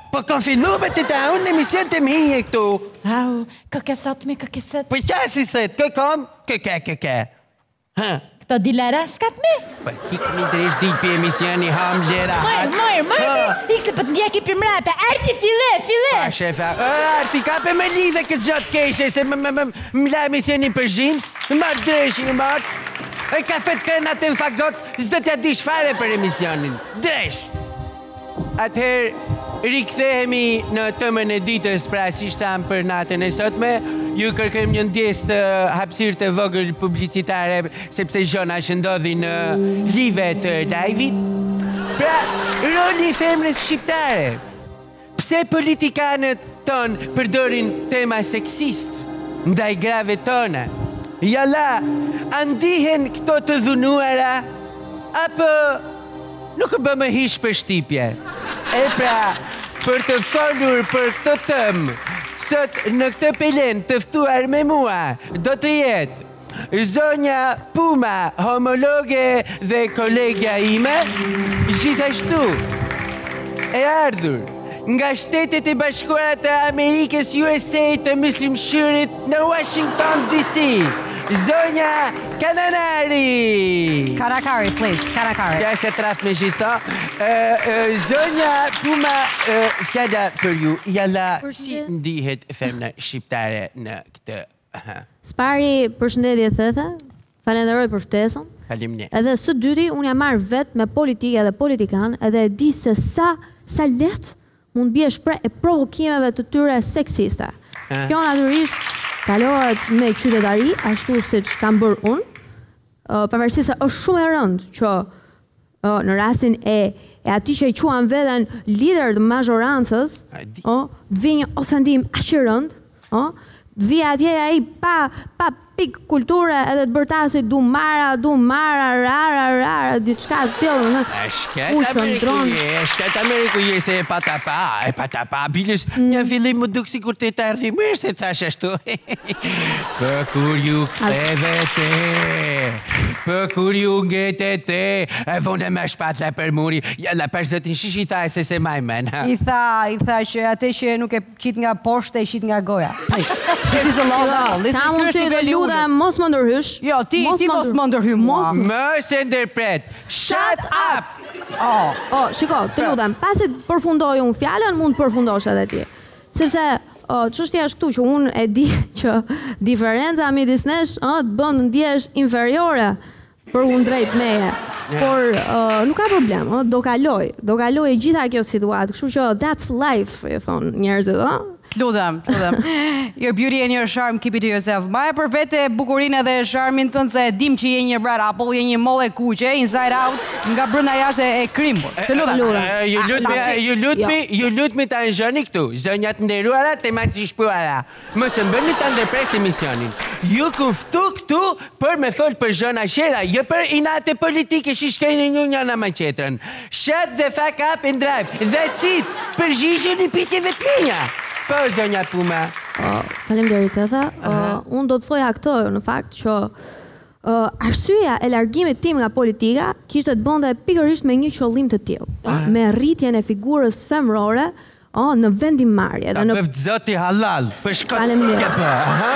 Po kon fillu me të ta unë në emision të mije këtu. Au, këkesat me këkesat. Po qa si sët, kë kom, kë kë kë kë. Këto dilaraskat me? Po hik një dresh di për emisioni ham gjera. Mërë, mërë, mërë, hik se për të ndjeki për mrape. Arti, file, file. Pa, shefa, arti, ka për me lidhe këtë gjatë keshe, se më la emisioni për zhims, më marë dresh, më marë. E ka fet kërë atë në fagot, s'do t'ja dish fare për emisionin. Dresh. Atëherë, rikthehemi në tëmën e ditës, pra si shtam për natën e sotme, ju kërkëm një ndjes të hapësirë të vogël publicitare, sepse gjona që ndodhi në live të live-it. Pra, roli i femrës shqiptare. Pse politikanët tonë përdorin tema seksist ndaj grave tona? Jalla, andihen këto të dhunuara, apo nuk bë më hish për shtipje? E pra, për të folur për këtë tëmë, sot në këtë pelen të ftuar me mua, do të jetë zonja Puma, homologe dhe kolegja ime, gjithashtu e ardhur nga Shtetet e Bashkuara të Amerikës U S A të Muslimshërit në Washington D C, zonja Kananari. Karakari, please, Karakari. Qa se traf me gjitha. Zonja Puma, fjalla për ju, jalla si ndihet femna shqiptare në këtë... Spari, përshëndetje thëthe, falenderoj për ftesën. Faleminderit. Edhe së dyti, unë jam marrë vetë me politikë edhe politikan, edhe e di se sa, sa letë mund bje shpre e provokimeve të tyre seksiste. Kjo natyrisht kalohet me qytetari, ashtu si që kam bërë unë, përveçsi se është shumë e rëndë që në rastin e e ati që i quan veten lider të mazhorancës, të vi një ofendim aq i rënd, të vi atje ai pa pa pik kulture edhe të bërtasit du mara, du mara, rara, rara, diçka të tillë, në Shket Ameriku je, shket Ameriku je se e pata pa, e pata pa, bilis një fillim më duk si kur të të ardhi mërë se të thash ashtu. Për kur ju ktheve te, për kur ju ngete te, e vone me shpatla për muri, jalla për zëtin shish i tha e se se majmen. I tha, i tha që atë që nuk e qit nga poshtë e qit nga goja. This is a law level. This Ta mund që të luta mos më ndërhysh. Jo, ti, ti mos më ndërhy mua. Mos e ndërpret. Shut up! Oh, oh, shiko, të lutem, pasi të përfundoj unë fjallën, mund të përfundosh edhe ti. Sepse, çështja është këtu që unë e di që diferenca midis nesh të bën të ndjesh inferiore për unë drejt meje. Por nuk ka problem, do kaloj, do kaloj e gjitha kjo situatë, kështu që that's life, e thonë njerëzit, ëh? Të lutem, të lutem. Your beauty and your charm, keep it to yourself. Maja për vete bukurinë dhe charmin tënd se dim që je një brat apple, je një molle kuqe, inside out, nga brenda jashtë e krimbur. Të lutem. Ju lutmi, ju lutmi, ju lutmi ta nxjoni këtu. Zonjat nderuara, të mancipuara. Mos e bëni ta ndërpres emisionin. Ju kuftu këtu për me fol për zona qera, jo për inate politike që shkeni një njëna me tjetrën. Shut the fuck up and drive. That's it. Përgjigjeni pitjeve të mia. Po, zonja Puma. Faleminderit edhe. Unë do të thoja këtë, në fakt, që arsyeja e largimit tim nga politika kishte të bënte pikërisht me një qëllim të tillë, me rritjen e figurës femrore në vendimmarrje. Bëft zoti halal, për shkot skepë.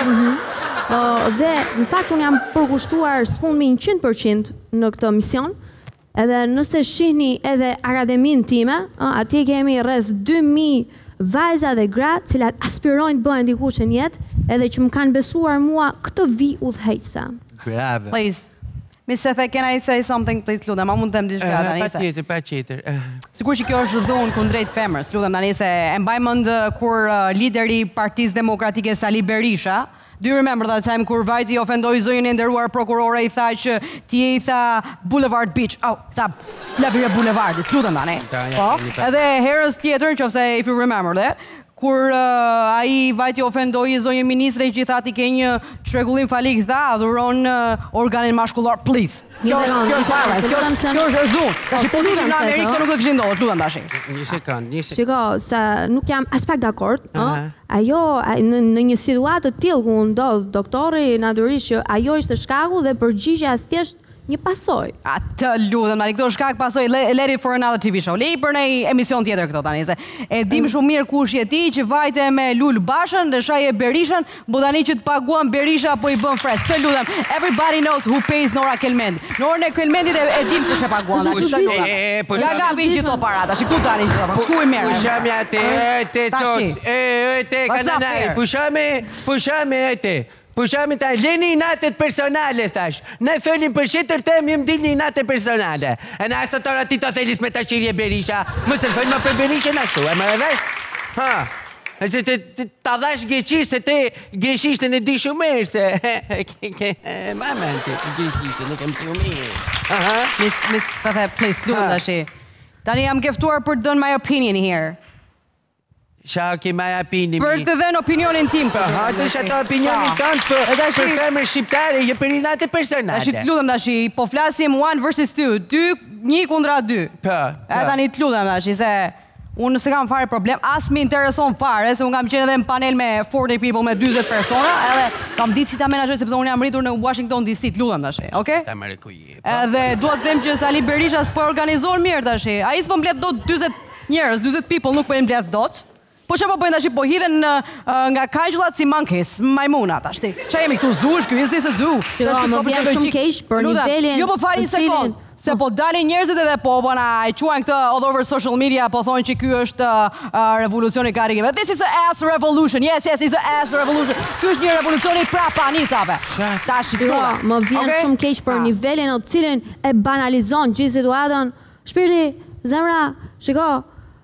Dhe, në fakt, unë jam përkushtuar s'punmi njëqind përqind në këtë mision, edhe nëse shihni edhe akademin time, atje kemi rreth dy mijë vajza dhe gra, cilat aspirojnë të bëhen dikush në jetë, edhe që më kanë besuar mua këtë vi udhëheqëse. Bravo. Please. Miss Sethe, can I say something, please, lutem, ma mund të them diçka tani se. Pa tjetër, pa tjetër. Sigur që kjo është dhunë kundrejt femrës, lutem tani se e mbaj mend kur lideri Partisë Demokratike Sali Berisha, do you remember that time kur vajti ofendoi zonjën e nderuar prokurore, i tha që ti je, i tha Boulevard Beach. Au, tha Lavire Boulevardit, lutem tani. Po, edhe herës tjetër, nëse if you remember that, kur uh, ai vajti ofendoi zonjën ministre që i tha ti ke një çrregullim falik, tha adhuron uh, organin mashkullor, please. Kjo është kjo është dhunë. Tash po dishim në Amerikë të nuk e kishin ndodhur, lutem tash. Një sekond, një sekond. Shiko, se nuk jam as pak dakord, ëh. Ajo në një situatë të tillë ku ndodh doktori, natyrisht që ajo ishte shkaku dhe përgjigjja thjesht një pasoj. A të ludhem, tani këto shkak pasoj, let it for another T V show. Le i për një emision tjetër këto tani, se e dim shumë mirë kush je ti që vajte me Lul Bashën dhe shaje Berishën, bo tani që të paguan Berisha apo i bën fres. Të ludhem, everybody knows who pays Nora Kelmendi. Norën e Kelmendit e dim kush e paguan. Nga gabi gjitho parata, shi ku tani gjitho parata, ku i merë? Pushame ate, ate, tot, e, ate, kananaj, pushame, pushame ate. Pushame ta, leni i natet personale, thash. Ne fëllim për shqitër tem, jëm dilni i natet personale. E në asë të tëra ti të thelis me të shirje Berisha. Mësë fëllim më për Berisha në ashtu, e më rëvesh? Ha, e që të dhash greqisht, se te greqishtën e di shumër, se... Mama, te greqishtën e kem si umir. Miss, miss, të the, please, lunë dhe shi. Tani jam geftuar për të dënë my opinion here. Qa ke my opinion? Për të dhenë opinionin tim. Ha, të isha të opinionin tënë për femër shqiptare, je për rinate personate. Dashi të ludhem dashi, po flasim one versus two, dy, një kundra dy. Pa, pa. E tani të ludhem dashi, se unë nëse kam fare problem, as mi intereson fare, se unë kam qenë edhe në panel me forty people, me dyzet persona, edhe kam ditë si ta menaxhoj, sepse unë jam rritur në Washington D C, të ludhem dashi, oke? Ta më rekuji. Edhe duhet të them që Sali Berisha s'po organizohen mirë dashi, a i s'po mbledh dot dyzet njerëz, dyzet people nuk po e mbledh dot. Po që po bëjnë tashi, po hidhen nga kajgjullat si monkeys, majmunat, ashti. Qa jemi këtu zush, kjo isë nisë zu. Që do, më vjen shumë kesh për nivelin... Jo, po fari një sekund, se po dalin njerëzit edhe po, po na e quajnë këtë all over social media, po thonë që kjo është revolucioni karikime. This is a ass revolution, yes, yes, it's a ass revolution. Kjo është një revolucioni prapa, nicave. Tashi këtu. Më vjen shumë kesh për nivelin o cilin e banalizon gjithë situatën. Shpirti, zemra, shiko,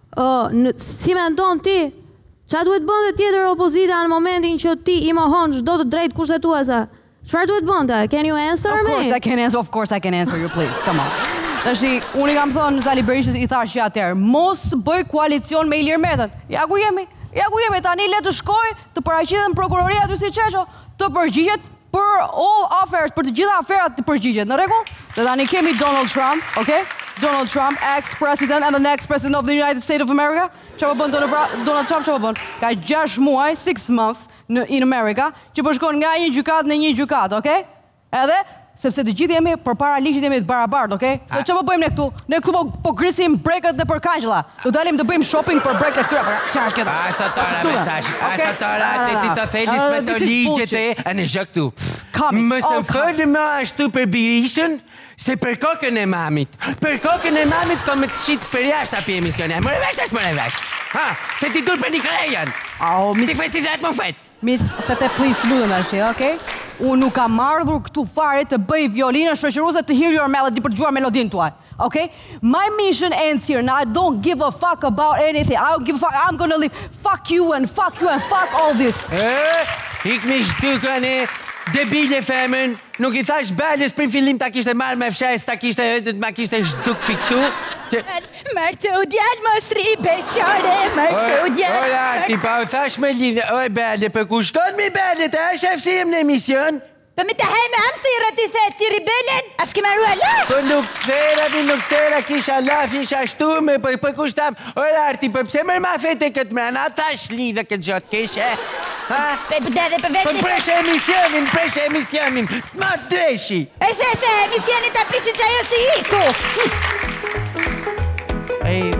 si me ndonë ti, qa duhet bënde tjetër opozita në momentin që ti i mohon çdo të drejt kushtetuese? Çfarë duhet bënde? Can you answer me? Of course I can answer, of course I can answer you, please, come on. Tashi, unë i kam thonë Sali Berishës i thash që atëherë, mos bëj koalicion me Ilir Metën. Ja ku jemi, ja ku jemi, tani le të shkoj, të paraqiten prokuroria aty si Qesho, të përgjigjet për all affairs, për të gjitha aferat të përgjigjet, në rregull? Se tani kemi Donald Trump, okay? Donald Trump, ex-president and the next president of the United States of America. Qa po bën Donald Trump, qa po bën? Ka gjashtë muaj, six months in America, që po shkon nga një gjykat në një gjykat, okay? Edhe, sepse të gjithë jemi për para ligjit jemi të barabart, okay? Se që po bëjmë ne këtu? Ne këtu po grisim brekët në për kangjëlla. Do dalim të bëjmë shopping për brekët e këtyre. Qa është këta? Asta tëra, me tash. Asta tëra, te ti të thelis me të ligjet e... A në zhë këtu. Mësë më fëllë më ashtu për Berishën, se për kokën e mamit. Për kokën e mamit ka me të shqitë për jashtë api emisione. Më revesh është më revesh. Ha, se ti dur për një krejen. Ti festi dhe atë më fetë. Miss, të te please ludhen ashtë, okej? Unë nuk kam ardhur këtu fare të bëj violinë shoqëruese të hear your melody për të dëgjuar melodinë tuaj. Okay? My mission ends here. Now I don't give a fuck about anything. I don't give a fuck. I'm gonna leave. Fuck you and fuck you and fuck all this. Eh, ik mi shtukën e debile femën. Nuk i thash Beles për fillim ta kishte marrë me fshes, ta kishte ma kishte zhduk piktu. Mërë të udjallë, mostri i beqare, mërë të udjallë. Ola, ti pa u thash me lidhe, oj Bele, për ku shkon mi Bele, të është efsim në emision? Për mi të hejme amë thira ti thetë ti ribelen, as ki marru ala? Për nuk thera, për nuk thera, kisha laf, isha shtume, për për ku shtam, ola, arti, për pse mërë ma fete këtë mërë, a thash lidhe këtë gjotë kishe? Për dhe dhe për vetë... Për preshe emisionin, preshe emisionin, ma dreshi. E the, the, emisionin të prishi që ajo si iku. Ej...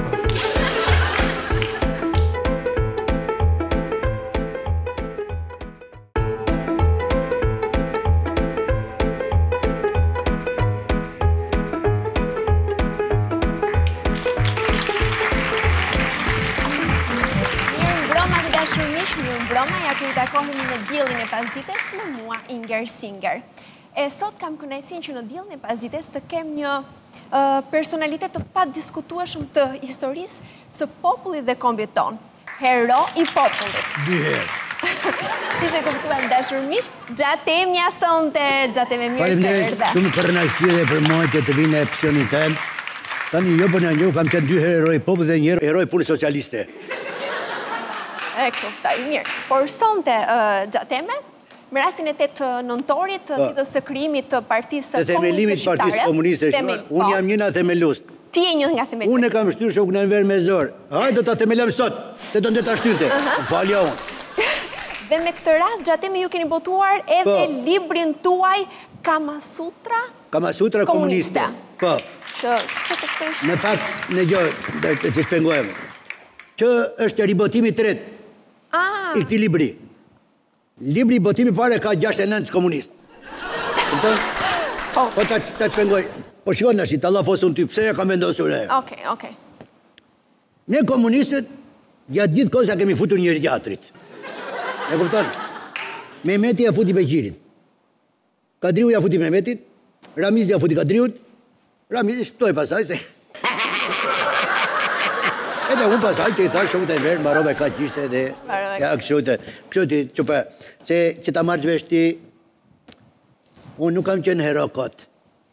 Broma, ja ku i takohemi në diellin e pasdites me mua Inger Singer. E sot kam kënaqësinë që në diellin e pasdites të kem një personalitet të padiskutueshëm të historisë së popullit dhe kombit ton. Hero i popullit. Dy herë. Siç e kuptuan dashur miq, Xhatem ja sonte, Xhatem e mirë se erdhe. Shumë kënaqësi dhe për mua që të vinë në emisionin tënd. Tani jo bëna një, kam qenë dy herë heroi i popullit dhe një herë heroi punës socialiste. E kuptoj, mirë. Por sonte Xhateme, në rastin e tetë nëntorit, ditës së krijimit të Partisë Komuniste Shqiptare. Të themelimit të Partisë Komuniste Shqiptare. Unë jam një nga themelues. Ti je një nga themelues. Unë e kam shtyrë shokun e Enver Mezor. Hajde do ta themelojmë sot, se do të ta shtyrte. Falja unë. Dhe me këtë rast, Xhateme, ju keni botuar edhe librin tuaj Kamasutra Kamasutra komuniste. Po. Që se të kësh... Në fakt, në gjo, të të shpengojmë, që është ribotimi të tretë i këti libri. Libri i botimi pare ka gjashtëdhjetë e nëntë komunist. Këtën? Po të të shpengoj. Po shikon në shqit, Allah fosë unë ty, pse e kam vendosur e? Okej, okej. Ne komunistët, gjatë gjithë kosa kemi futur njëri gjatrit. E kupton? Mehmeti ja futi Beqirit. Kadriu ja futi Mehmetit, Ramiz ja futi Kadriut, Ramiz shptoj pasaj se... Edhe unë pasaj që i thash shumë të verë, marove ka qishte dhe... Ja, këshute, këshute, qëpë, se që ta marrë gjveshti, unë nuk kam qenë hero kotë.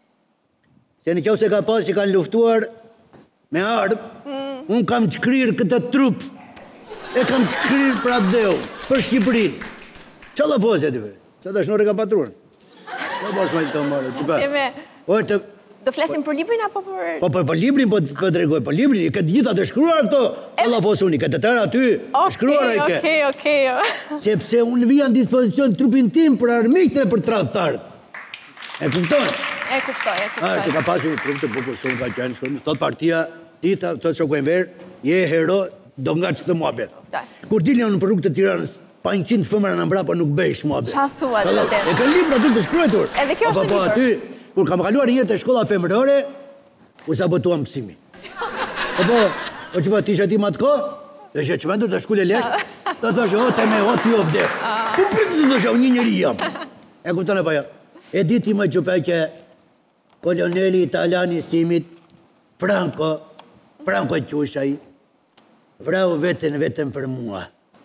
Se në qovë se ka pas që kanë luftuar me ardë, unë kam qkrirë këtë trup, e kam qkrirë për atë dheu, për Shqipërin. Qa la fosë e të vërë? Qa të shnore ka patruar? Qa pas ma i të marrë, të bërë. Do flesim për librin apo për... Po për librin po të regoj, për librin, i këtë gjitha të shkruar këto, Allah fosë unë, i këtë të tëra aty, shkruar e ke. Okej, okej, Sepse unë vija në dispozicion trupin tim për armiqët dhe për tradhtarët. E kupton? E kuptoj, e kuptoj. A, të ka pasur një trup të bukur shumë, ka qenë shumë, thot partia, ti të thot Shokojnë Verë, je hero, do nga që këtë muabet. Kur dilin unë për rrugë të Tiranës, pa një qind fëmëra në mbra, pa nuk bëjsh muabet. Qa thua që të E ka libra aty të shkruetur. Edhe kjo është në libra. Kur kam kaluar njërë të shkolla femërore, u sabotuam mësimi. O po, o që po t'ishe ti ma t'ko, dhe që që vendu të shkulle lesht, të thoshe, o te me, o t'jo vdek. Po për të thoshe, unë një njëri jam. E kuptone pa jo. E diti më që pe që koloneli italiani simit, Franco, Franco Qusha i, vrau vetën vetën për mua.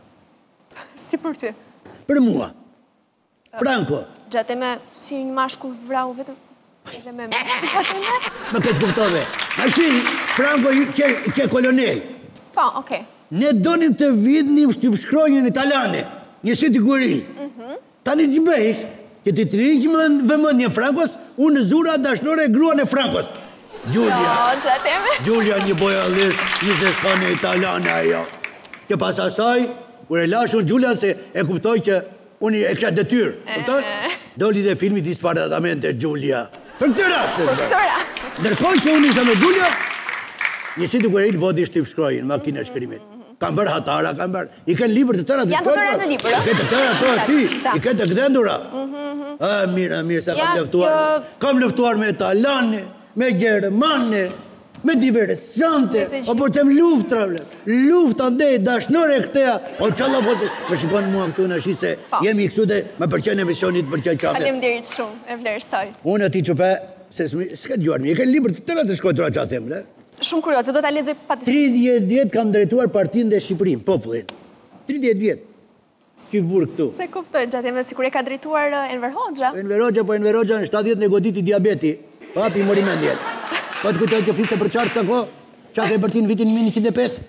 Si për ty? Për mua. Franco. Gjate me si një mashkull vrau vetëm? Edhe me mashkull me? Më këtë kuptove. A shi, Franco i që kolonel. Po, okej. Ne donim të vidnim shtypshkronjën italiane, një siti kuril. Tani që bëjsh, që ti të rikë vëmëndje Frankos, unë zura dashnore gruan e Frankos. Gjulja. Gjulja një bojalisht, një zeshkane italiane ajo. Që pas asaj, kur e lash unë Gjulja se e kuptoj që unë e kësha dëtyrë. Kuptoj? Doli dhe filmi disparatamente Gjulja. Për këtë rastë. Për këtë rastë. Ndërkoj që unë isha me Gjulja, një siti kuril vodi shtypshkronjën, makina shkrimit. Kam bërë hatara, kam bërë... I këtë libër të tëra të janë të tëra në libër, I këtë të tëra të ti, i këtë të këtendura. A, mirë, mirë, se kam luftuar. Kam luftuar me Italiane, me Gjermane, me diversante. O për tem luftra, lufta ndej, dashnore këteja. O qalla fotë, më shikon mua këtu në shi se jemi këtu dhe me përqen emisionit përqen qake. Faleminderit shumë, e vlerësoj. Unë ati që pe, se s'ka gjuar mi, i këtë libër të tëra të shkojtura që atem, le? Shumë kurioze, do t'a lexoj pa të... tridhjetë vjet kam drejtuar partinë dhe Shqipërinë, popullin. tridhjetë vjet. Ky vur këtu. Se kuptoj, gjatë me sikur e ka drejtuar Enver Hoxha. Enver Hoxha, po Enver Hoxha në shtatëdhjetë në goditi diabeti. Papi mori mendjen. Po të kujtoj që fliste për qartë të ko, qake e bërtin vitin një qind e pesë.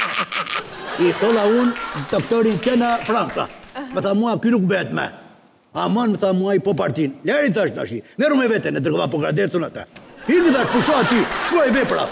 I thola unë, doktorin Kena Franca. Më tha mua, ky nuk bet me. Aman më tha mua i po partinë. Leri thash në shi, meru me vete, në tërkova po gradecun atë. Hini dhe pusho aty, shkruaj vepra.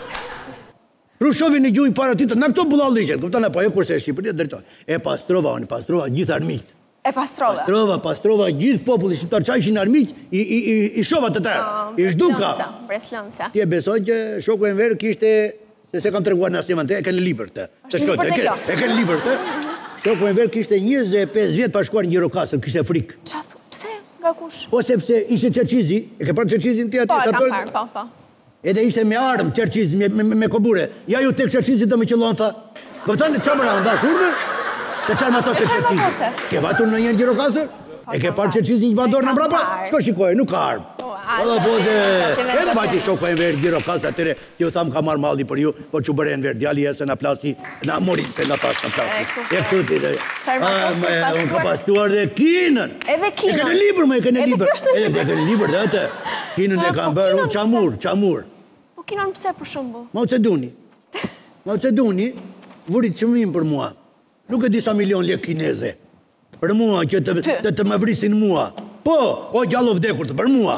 Rushovi në gjuj para titë, në këto bulla ligjet, këpëtana po e kurse e Shqipëria drejton. E pastrova, unë pastrova gjithë armiqt. E pastrova? Pastrova, pastrova gjithë populli shqiptar qa ishin armiq, i shova të tërë, i shduka. Breslënsa. Ti e besoj që shoku Enver kishte, se se kam të reguar në asnjë te, e kënë libër të. Është një libër të kjo. E kënë libër të. Shoku Enver kishte njëzet e pesë vjet pa shkuar në Gjirokastër, kishte frikë. Qa thu, pse, nga kush? Po sepse ishte Qerqizi, e ke parë Qerqizin ti aty? Po, e kam parë, po, po. Edhe ishte me armë Qerqizi, me kobure. Ja ju tek Qerqizi do me qëllon, tha. Këpëtan, qa mëra, ndash urdë? Të qarë matos të Qerqizi. Ke vatur në njën Gjirokastër? E ke parë Qerqizi një bandor në mbrapa? Shko shikoj, nuk ka armë. Ola poze, edhe bajti shoko Enver Gjirokastër atyre, ju tham ka marrë malli për ju, po që bërë Enver djali e se në plasi, në morit se në tash në plasi. E kështu ti dhe... Unë ka pastuar dhe kinën. Edhe kinën. E kënë libër, me e kënë libër. E kënë libër dhe atë. Kinën e kam bërë, unë qamur, qamur. Po kinën pëse për shumbull? Mao Zeduni. Mao Zeduni vurit qëmim për mua. Nuk e disa milion lek kineze. Për mua, që të më vrisin mua. Po, o gjallo vdekur të për mua.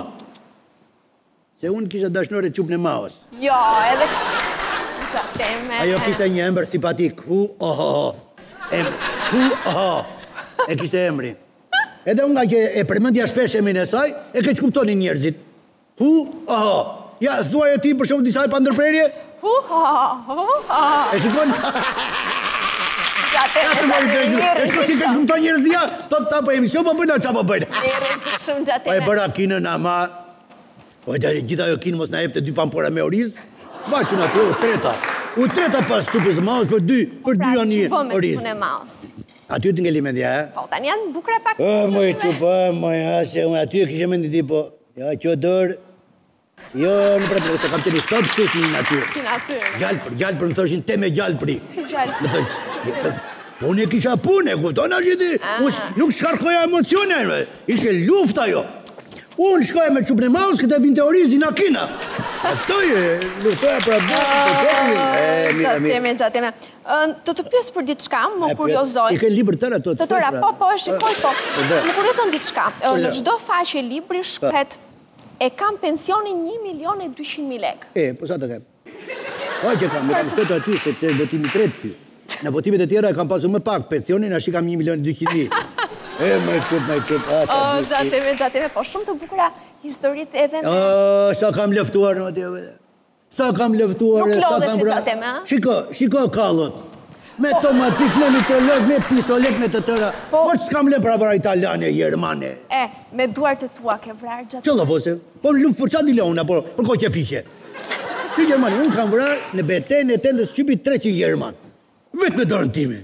Se unë kisha dashnore qup në Maos. Jo, edhe... Qa teme... Ajo kishte një emër simpatik. Hu, oho, ho. Hu, oho. E kishte emri. Edhe unë nga që e përmendja shpesh emrin e saj, e ke që kuptoni njerëzit. Hu, aha. Ja, thuaj e ti për shumë disa e pa ndërprerje? Hu, ha, hu, ha. E shikon? Gjateme, gjateme, një E shko si ke që kuptoni njerëzia, thot ta për emision, po bëjnë, qa po bëjnë. Një rëzikshëm Po e gjateme. bëra kinën ama, po e dhe gjitha jo kinë mos na jep të dy pampora me oriz, baqën atë, u treta. U treta pas qupës maus për dy, për dy janë një Pra, oriz. që me maus. Aty të ngeli mendja, e? Po, tani janë bukra pak. O, moj qupë, moj ashe, unë aty e kishe mendi ti, po, ja, që dërë, jo, në prapë, se kam të një stop kështu si një natyrë. Si natyrë. Gjallëpër, gjallëpër, më thoshin te me gjallëpëri. Si gjallë. Më thosh, unë e kisha punë, kupton ashtë ti, nuk shkarkoja emocione, ishe lufta jo. Unë shkoja me qupën e maus, këtë e vinte orizi në kina. A këtoj, luftoja për atë bërë, Gjateme, gjateme. Të të pjesë për ditë shka, më kuriozoj. I ke libër tëra të të Të tëra, po, po, e shikoj, po. Dhe. Më kuriozon ditë shka. Në gjdo faqe libri shkët, e kam pensionin një milion e dyqind mijë lekë. E, po sa të kem? Po që kam, me kam shkëtë aty, se të votimi tretë ty. Në votimet e tjera e kam pasur më pak, pensionin, ashtë kam një milion e dyqind mijë. E, me qëtë, me qëtë, O, gjateme, gjateme, po shumë të bukura historit edhe me... O, sa kam lëftuar në të vete. Sa kam lëftuar... Nuk lodhesh e gjateme, a? Shiko, shiko kallët. Me tomatik, me mitrolog, me pistolet, me të tëra. Po që s'kam le pra vra italiane, jermane. E, me duart e tua ke vrarë gjateme. Qëllë fose? Po në luft për qa dile unë, por për ko që fiqe. Në Gjermani, unë kam vrarë në betejën e tendës Shqipit treqind Gjerman. Vetë me dorën time.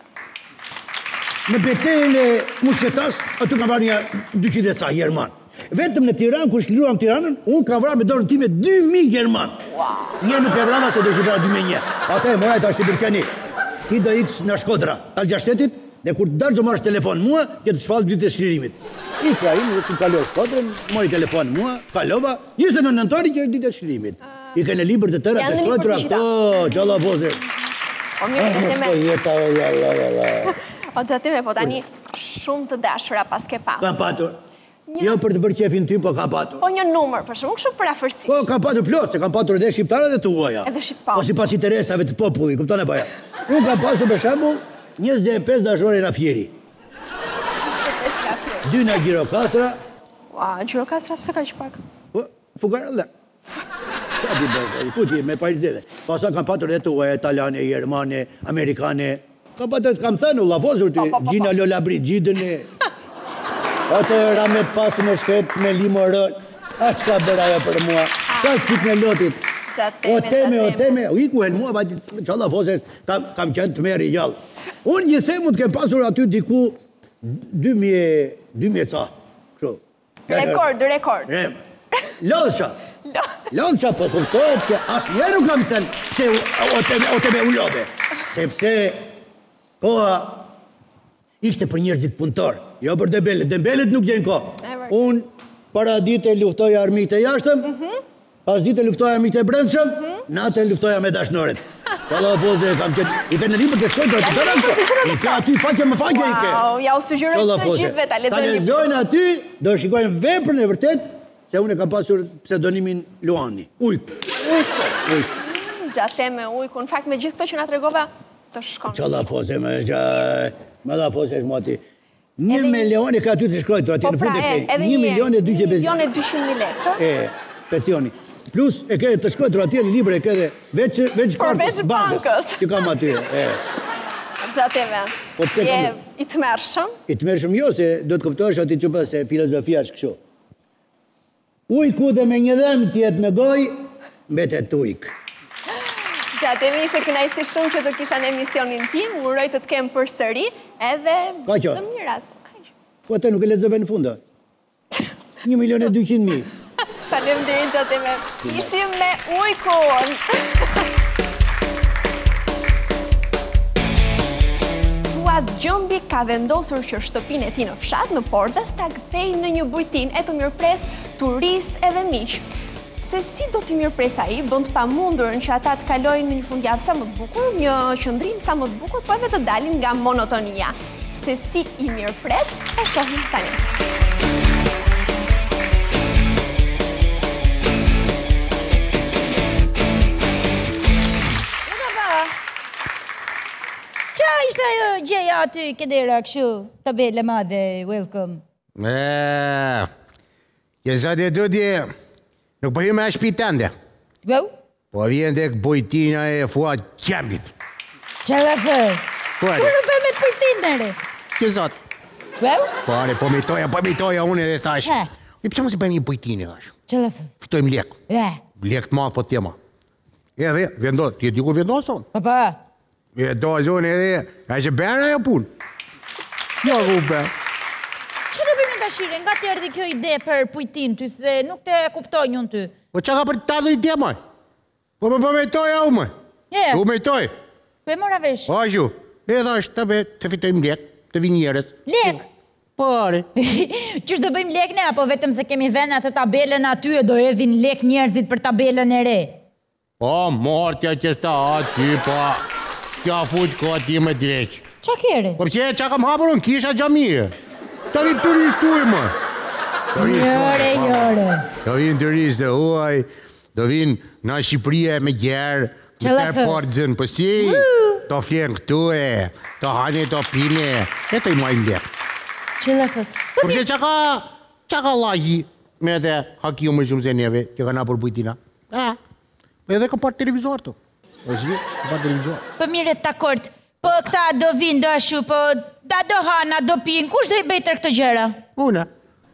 Në betejën e Mushetas, aty kam vrarë një dyqind e ca Gjerman. Vetëm në Tiranë, kur shliruam Tiranën, unë kam vrarë me dorën time dy mijë Gjerman. Një nuk e vrava se do shqipra dy me një. Ata e morajt ashtë të bërqeni. Ti do ikës në Shkodra, talë gjashtetit, dhe kur të darë që marrë telefon mua, që të shfalë ditë e shlirimit. I ka imë, në të kalorë Shkodrën, mori telefon mua, kalova, njëse në nëntori që është ditë e shlirimit. I ka në liber të tëra të Shkodra, këto, gjalla voze. O, mirë, gjateme. Mështë jeta, jalla, jalla. O, gjateme, po tani shumë të dashura pas ke pas. Kam patur. Jo për të bërë qefin ty, po kam patur. Po një numër, për shumë, kështu për afërsisht. Po, kam patur plot, se kam patur edhe shqiptare dhe të uaja. Edhe shqiptar. Po si pas interesave të populli, kuptone paja. Unë kam pasur për shembull njëzet e pesë dashore në Fieri. Dy në Gjirokastra. Ua, Gjirokastra pëse ka që pak? Po, fukaralla. Ka di bërë, puti me pajzede. Pasa kam patur edhe të uaja, italiane, jermane, amerikane. Kam patur, kam thënë, u lavozur të Gjina Lolabri, gjidën e... Atë ramet pasë me shket, me limorën, a që ka bërë ajo për mua, ka qit në lotit, o teme, o teme, u iku hel mua, qalla foses, kam qenë të meri gjallë. Unë gjithse mund të kem pasur aty diku dy mijë ca. Rekord, rekord. Lodhësha, lodhësha, po kuptohet që asë njerë nuk kam thënë se o teme u lodhe, sepse koha ishte për njerëzit punëtor. Jo për debelet, debelet nuk gjenë ko. Unë para dite luftoja armijt e jashtëm, pas dite luftoja armijt e brendshëm, natë luftoja me dashnoret. Kalla foze, kam qëtë, i ke në libër të shkojnë, të të rëndë, i ke aty faqe më faqe i ke. Wow, ja u sugjeroj të gjithve ta lexojnë libër. Ta lexojnë aty, do shikojnë veprën e vërtet, se unë e kam pasur pseudonimin Luani. Ujkë. Ujkë. Ujkë. Gjateme ujkë. Në fakt, me gjithë këto që nga të regova, të shkonë. Qalla foze, me da foze shmoti. Një milion e ka ty të shkrojtë, atje në fund e kej. Një milion e dyqind mijë lekë. E, pensioni. Plus e ke të shkrojtë atje në libre, e ke dhe veç kartës bankës. Që kam aty, e. Gjateme, je i të mërshëm? I të mërshëm jo, se do të kuptosh ati që pas se filozofia është këshu. Ujku dhe me një dhem tjetë me goj, mbetet ujkë. Gjateme, ishte kënaqësi shumë që të kisha në emisionin tim, uroj të të kem për sëri, edhe të mirat. Po atë nuk e lexove në funda. Një milion e dyqind mijë. Faleminderit Gjateme. Ishim me ujkun. Fuad Gjombi ka vendosur që shtëpinë e tij në fshat në Pordas ta kthejë në një bujtinë e të mirëpres turist edhe miq. Se si do t'i mirëpres ai, bën të pamundurën që ata të kalojnë në një fundjavë sa më të bukur, një qëndrim sa më të bukur, po edhe të dalin nga monotonia. Se si i mirëpret, e shohim tani. Qa ishte ajo gjeja aty këdera këshu, tabele madhe, welcome? E, e sa de Dudi, nuk po hi me shpitende. Vau? Po vjen tek bojtina e Fuad Gjambit. Qëllë fës? Po, Kur në për me të përtindere? Që zot? Vau? Po, are, po mitoja, po mitoja unë edhe thash. He. I pëse mos i bëni një bojtini, thash. Qëllë fës? Fitojmë lek. E. Lek të madh po tema. Edhe, vendos, ti e di kur vendoson? Pa, pa. E do zonë edhe, a që bërë ajo punë? Jo, ku bërë. Që të bëjmë në dashire, nga të erdi kjo ide për pujtin ty, se nuk të kuptoj njën ty? Po që ka për të ardhë ide, maj? Po me po me toj, au, maj? Je. U me toj. Po e mora vesh. O, shu, edhe është të be, të fitojmë lek, të vinjeres. Lek? Po, are. Qysh do bëjmë lek ne, apo vetëm se kemi vene atë tabelën aty e do edhin lek njerëzit për tabelën e re? Po, mortja që sta aty, po, tja fut ko ati me dreq. Qa kere? Po pëse qa kam hapur unë kisha gjamije. Ta vinë turistu i, më. Jore, jore. Do vinë turistë huaj, do vinë në Shqipëria me gjerë, me tërë portëzën, po si, të flenë këtu e, të hane, të pine, e të i majnë lek. Qëllë fës? Po pëse qa ka, qa ka lagji me dhe hakiu më shumë se neve, që ka na për bujtina? E, edhe kam parë televizor të. Po si, kam parë televizor. Po mire të akord, po këta do vinë, do ashu, po da do hana, do pinë, kush do i bejtër këtë gjera? Una.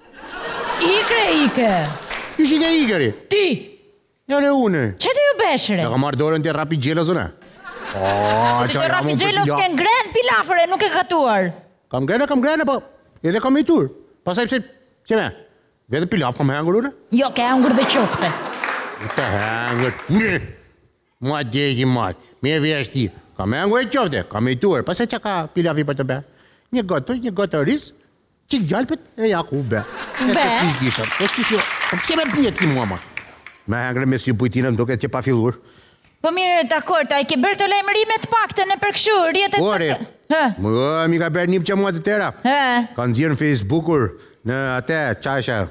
Ikre, ike. Ishi ke ikeri? Ti. Jare une. Që të ju beshre? Ja ka marrë dorën të rapi gjelos, une? O, të të rapi gjelos ke ngren pilafëre, nuk e katuar. Kam grene, kam grene, po edhe kam i tur. Pasaj pëse, që me, vete pilaf kam hengur, une? Jo, ke hengur dhe qofte. Të hengur, një, ma djeki matë, me vjesh ti. Kam hengur e qofte, kam i tur. Pasaj që ka pilafi për të be? Një gotë, një gotë ris, qik gjalpet e jaku be. Be? E të kish gishëm, e qishë, po pëse me pjetë ti mua, ma? Me hengre me si pujtinën, duke që pa fillur. Po mire, të akord, a i ke bërë të lejmërimet pakte në përkëshu, rjetet Ore, më mi ka bërë një për që mua të tëra. Kanë zirë në Facebookur, në atë, qasha.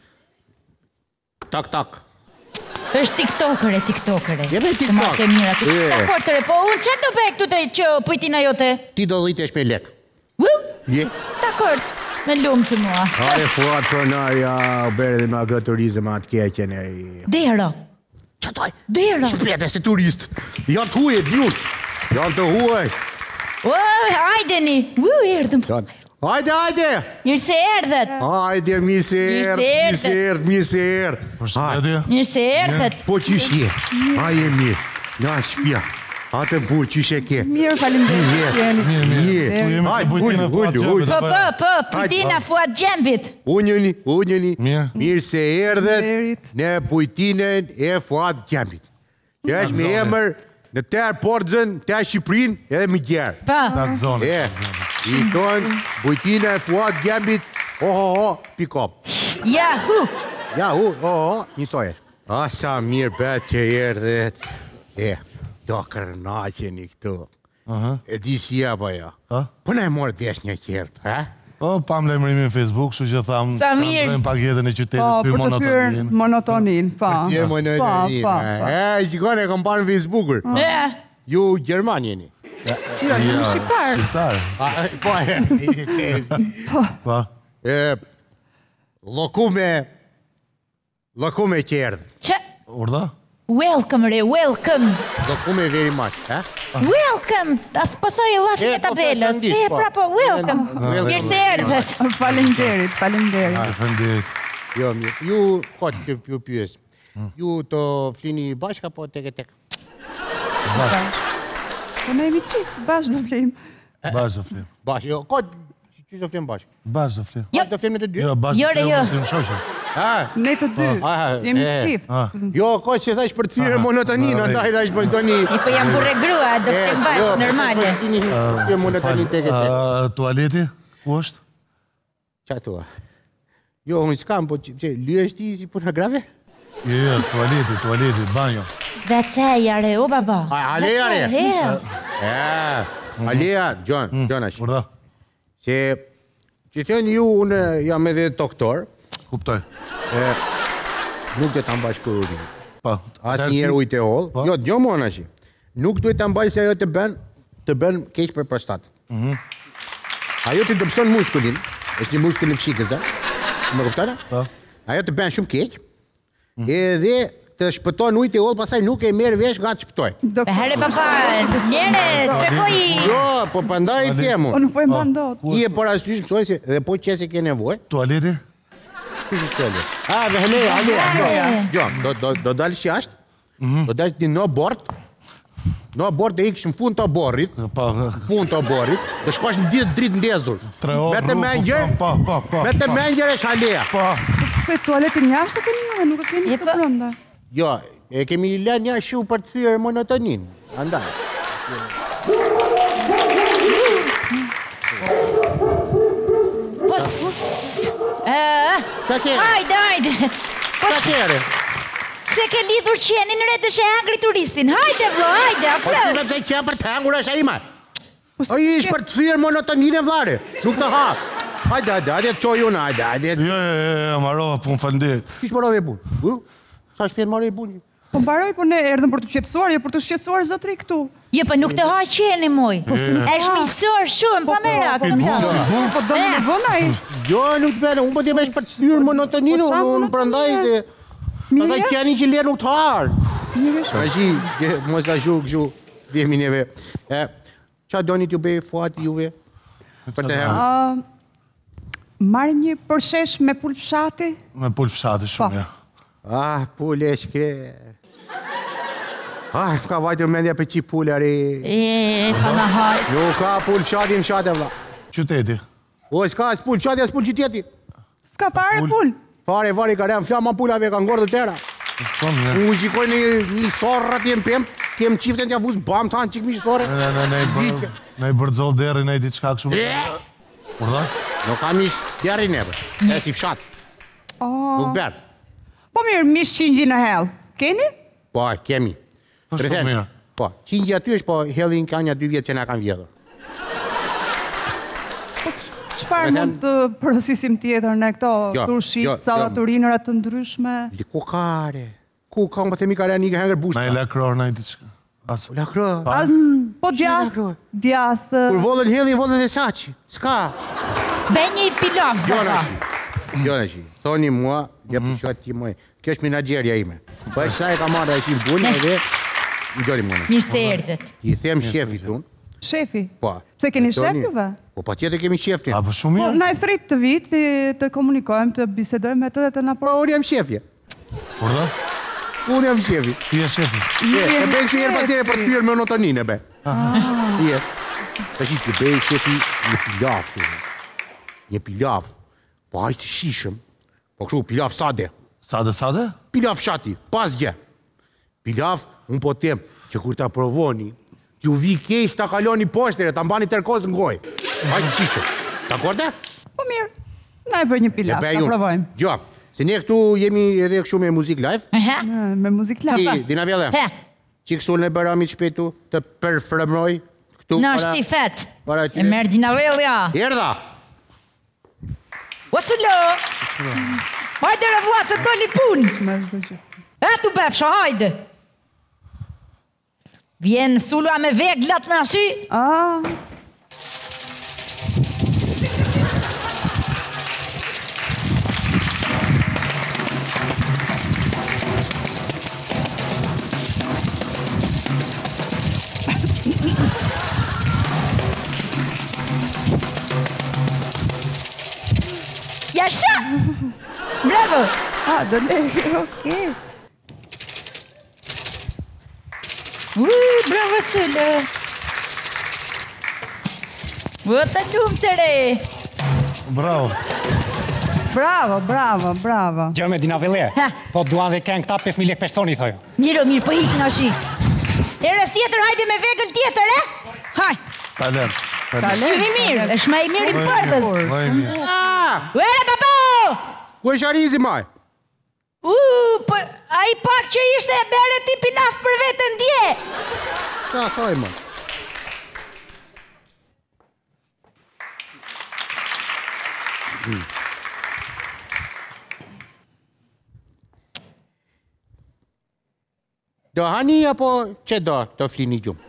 Tak, tak. është tiktokere, tiktokere. Jebe tiktok. Të ma ke mira, të akord tëre, po unë qërë do bëjë këtu të që pujtina jote? Ti do dhitesh me lek. Wu? Je. Të akord, me lumë të mua. Are fuat për në, ja, u bere dhe nga gëtë turizëm atë keqen e... Dero. Qatoj? Dero. Shpete se turist. Janë të huaj, bjut. Janë të huaj. O, hajdeni. Wu, erdhëm. Hajde, hajde. Mirë se erdhët. Hajde, mi se erdhë, mi se erdhë, mi se erdhë. Mirë se erdhët. Po qysh je? Aje mirë. Ja, shpja. Atë burë, qysh e ke? Mirë, falim dhe. Mirë, mirë. Hajde, ullë, ullë, ullë. Po, po, po, pujtina Fuad Gjembit. Unjëni, unjëni. Mirë se erdhët në pujtinën e Fuad Gjembit. Që është me emër në tërë portëzën, tërë Shqiprin edhe më gjerë. Pa. Në zonë. E, i tonë pujtina e Fuad Gjembit, ho, ho, ho, pick-up. Ja, hu. Ja, hu, ho, ho, njësojë. A, sa mirë betë që erdhët. E, do kërnaqeni këtu. E di si ja pa ja. Po ne morë desh një qertë, ha? Po, pam lejmërimi në Facebook, shu që thamë... Sa mirë! Të pakjetën e qytetit, Po, për për të pyrë monotonin, pa. Për të pyrë monotonin, e, shikone, e kom parë në Facebookur. Ju Gjerman jeni? Jo, një shqiptar. Shqiptar? Po, po. Lokume... Lokume qerdë. Që? Urda? Welcome, re, welcome. Lokume very much, ha? Welcome! Atë pëthoj e lafin e tabelës. E, prapo, welcome. Mirë se erdhët. Falemderit, falemderit. Falemderit. Jo, mirë. Ju, kotë që ju pyes. Ju të flini bashka, po tek e tek? Bashkë. Po ne jemi qift, bashkë do flim. Bashkë do flim. Bashkë, jo, kotë, që do flim bashkë? Bashkë do flim. Bashkë do flim në të dy? Jo, bashkë do flim shoqë. Ne të dy, jemi qift. Jo, ko që thash për të thyrë monotoninë, ndaj thash për të një... I po jam burre grua, do të kemë bashkë, normale. Jo, monotoni tek e tek. Tualeti, ku është? Qa thua? Jo, unë s'kam, po që lyesht ti si puna grave? Jo, jo, tualeti, tualeti, banjo. Dhe ceja, re, o baba. Aleja, re. Aleja, Gjon, Gjonash. Urda. Se, që thënë ju, unë jam edhe doktor. Kuptoj. Nuk dhe të mbash kërërin. Pa. Asë njerë ujtë e hollë. Jo, gjo mona që. Nuk duhet të mbash se ajo të ben, të ben keq për prostatë. Ajo të dëpson muskulin, është një muskullin fshikëza. Më kuptona? Po. Ajo të bën shumë keq. Edhe të shpëton ujtë e ullë, pasaj nuk e merë vesh nga të shpëtoj. Here, papa, njere, trekoj... Jo, po pëndaj i themu. Po nuk po e mandot. I e parasysh mësoj se dhe po qese ke nevoj. Tualeti? Kështë është tualet? A, dhe hleja, hleja. Jo, do dalë që ashtë, do dalë një në bord, në bord dhe ikë në fund të borrit, fund të borrit, dhe shkosh në ditë dritë ndezur. Me të mengjer, me të mengjer e shaleja. Pe tualetin jashtë të një, nuk e kemi të brënda. Jo, e kemi lën një shu për të thyrë monotonin. Andaj. Hajde, hajde. Ka qere? Se ke lidhur qenin në rete shë angri turistin. Hajde, vlo, hajde, aflo. Po që të qenë për të hangur është a ima. O i ishë për të thyrë monotonin e vlare. Nuk të hapë. Hajde, hajde, hajde, të qoj unë, hajde, hajde. Jo, jo, jo, marova pun fëndet. Kishë marove e bunë? Sa shpjerë marove e bunë? Po mbaroj, po ne erdhëm për të qetësuar, jo për të shqetësuar zotri këtu. Jo, po nuk të ha qeni, moj. E shmisor shumë, pa me rakë. Po do në bëna i? Jo, nuk të bene, unë po të vesh për të thyrë monotoninu, unë përndaj se... Pasaj qeni që lërë nuk të harë. A shi, mos a shu, këshu, dhemi neve. Qa do një t'ju bej fuati juve? Për të herë? Marim një përshesh me pulë fshati? Me pulë fshati, shumë, ja. Ah, pulë e shkre... Ah, s'ka vajtër mendja për qi pulë, are... E, sa në hajtë. Jo, ka pulë fshati në fshati, vla. Qyteti? O, s'ka pulë fshati, s'pulë qyteti. S'ka fare pulë? Fare, fare, ka rem flama pullave, ka ngordë të tëra. Unë shikoj një sorë rati e më pëmë, kem qiften t'ja vuzë bam të anë qikë mi sorë. Ne i bërdzol deri, ne i ditë shka këshumë. Urda? Nuk ka mish deri neve, e si fshat. Nuk berë. Po mirë, mish qingji në hell. Keni? Po, kemi. Po shumë mirë. Po, qingji aty është, po hellin ka një dy vjetë që na kanë vjedhur. Qëfar mund të përësisim tjetër në këto turshit, salaturinërat të ndryshme? Ku kare? Ku ka më themi kare një hengër bushta? Na i lakror, na i diçka. Lakror? Po djathë. Djathë. Kur vollën hellin, vollën e saqi. Ska? Be një pilaf, baka. Jo në shi. Thoni mua, dhe për qatë ti moj. Kjo është menagerja ime. Po e qësa e ka marrë e shi në bunë, edhe në gjori mua. Mirë se erdhet. I them shefit unë. Shefi? Po. Pse keni shef juve? Po pa tjetë kemi sheftin. A, po shumë mirë? Po, na e thrit të vit, të komunikojmë, të bisedojmë me të dhe të na por... Po, unë jam shefje. Urda? Unë jam shefi. Ti e shefi? E bëjnë qëjerë pasire për të pyrë me monotonin e be. Ie. Të shi që bëjnë shefi një pilaf. Një pilaf. Po hajtë shishëm. Po kështu pilaf sade. Sade, sade? Pilaf shati, pas gje. Pilaf, unë po tem që kur ta provoni, t'ju vi kesh t'a kaloni poshtere, t'a mbani tërkoz në goj. Hajtë shishëm. T'akorde? Po mirë. Na e bërë një pilaf, t'a provojmë. Gjo, se ne këtu jemi edhe kështu me muzik live. Me muzik live. Ti, dina vjelle. Qikë sul në bërami që shpetu të përfremroj këtu. Në është i fet. E merë dina vjellja. Erda. O sullo. Hajde re vla se doli pun. E tu befsha, hajde. Vjen sulua me veglat në ashi. Ah. Jasha! Bravo! Ah, do ne, okej. Ui, bravo Sullo! Vëta gjumë të re! Bravo! Bravo, bravo, bravo. Gjë me dina vele, po duan dhe kënë këta pesë mijë lekë personi, thojo. Miro, mirë, po ikë në shi. Erës tjetër, hajde me vegël tjetër, e? Haj! Talent. Shqivi mirë, është ma i mirë i përbës. Uere, papo! Ku e sharizi, maj? U, po, a i pak që ishte e bere ti pilaf për vetën dje. Ka, thoj, maj. Do hani, apo që do të flini gjumë?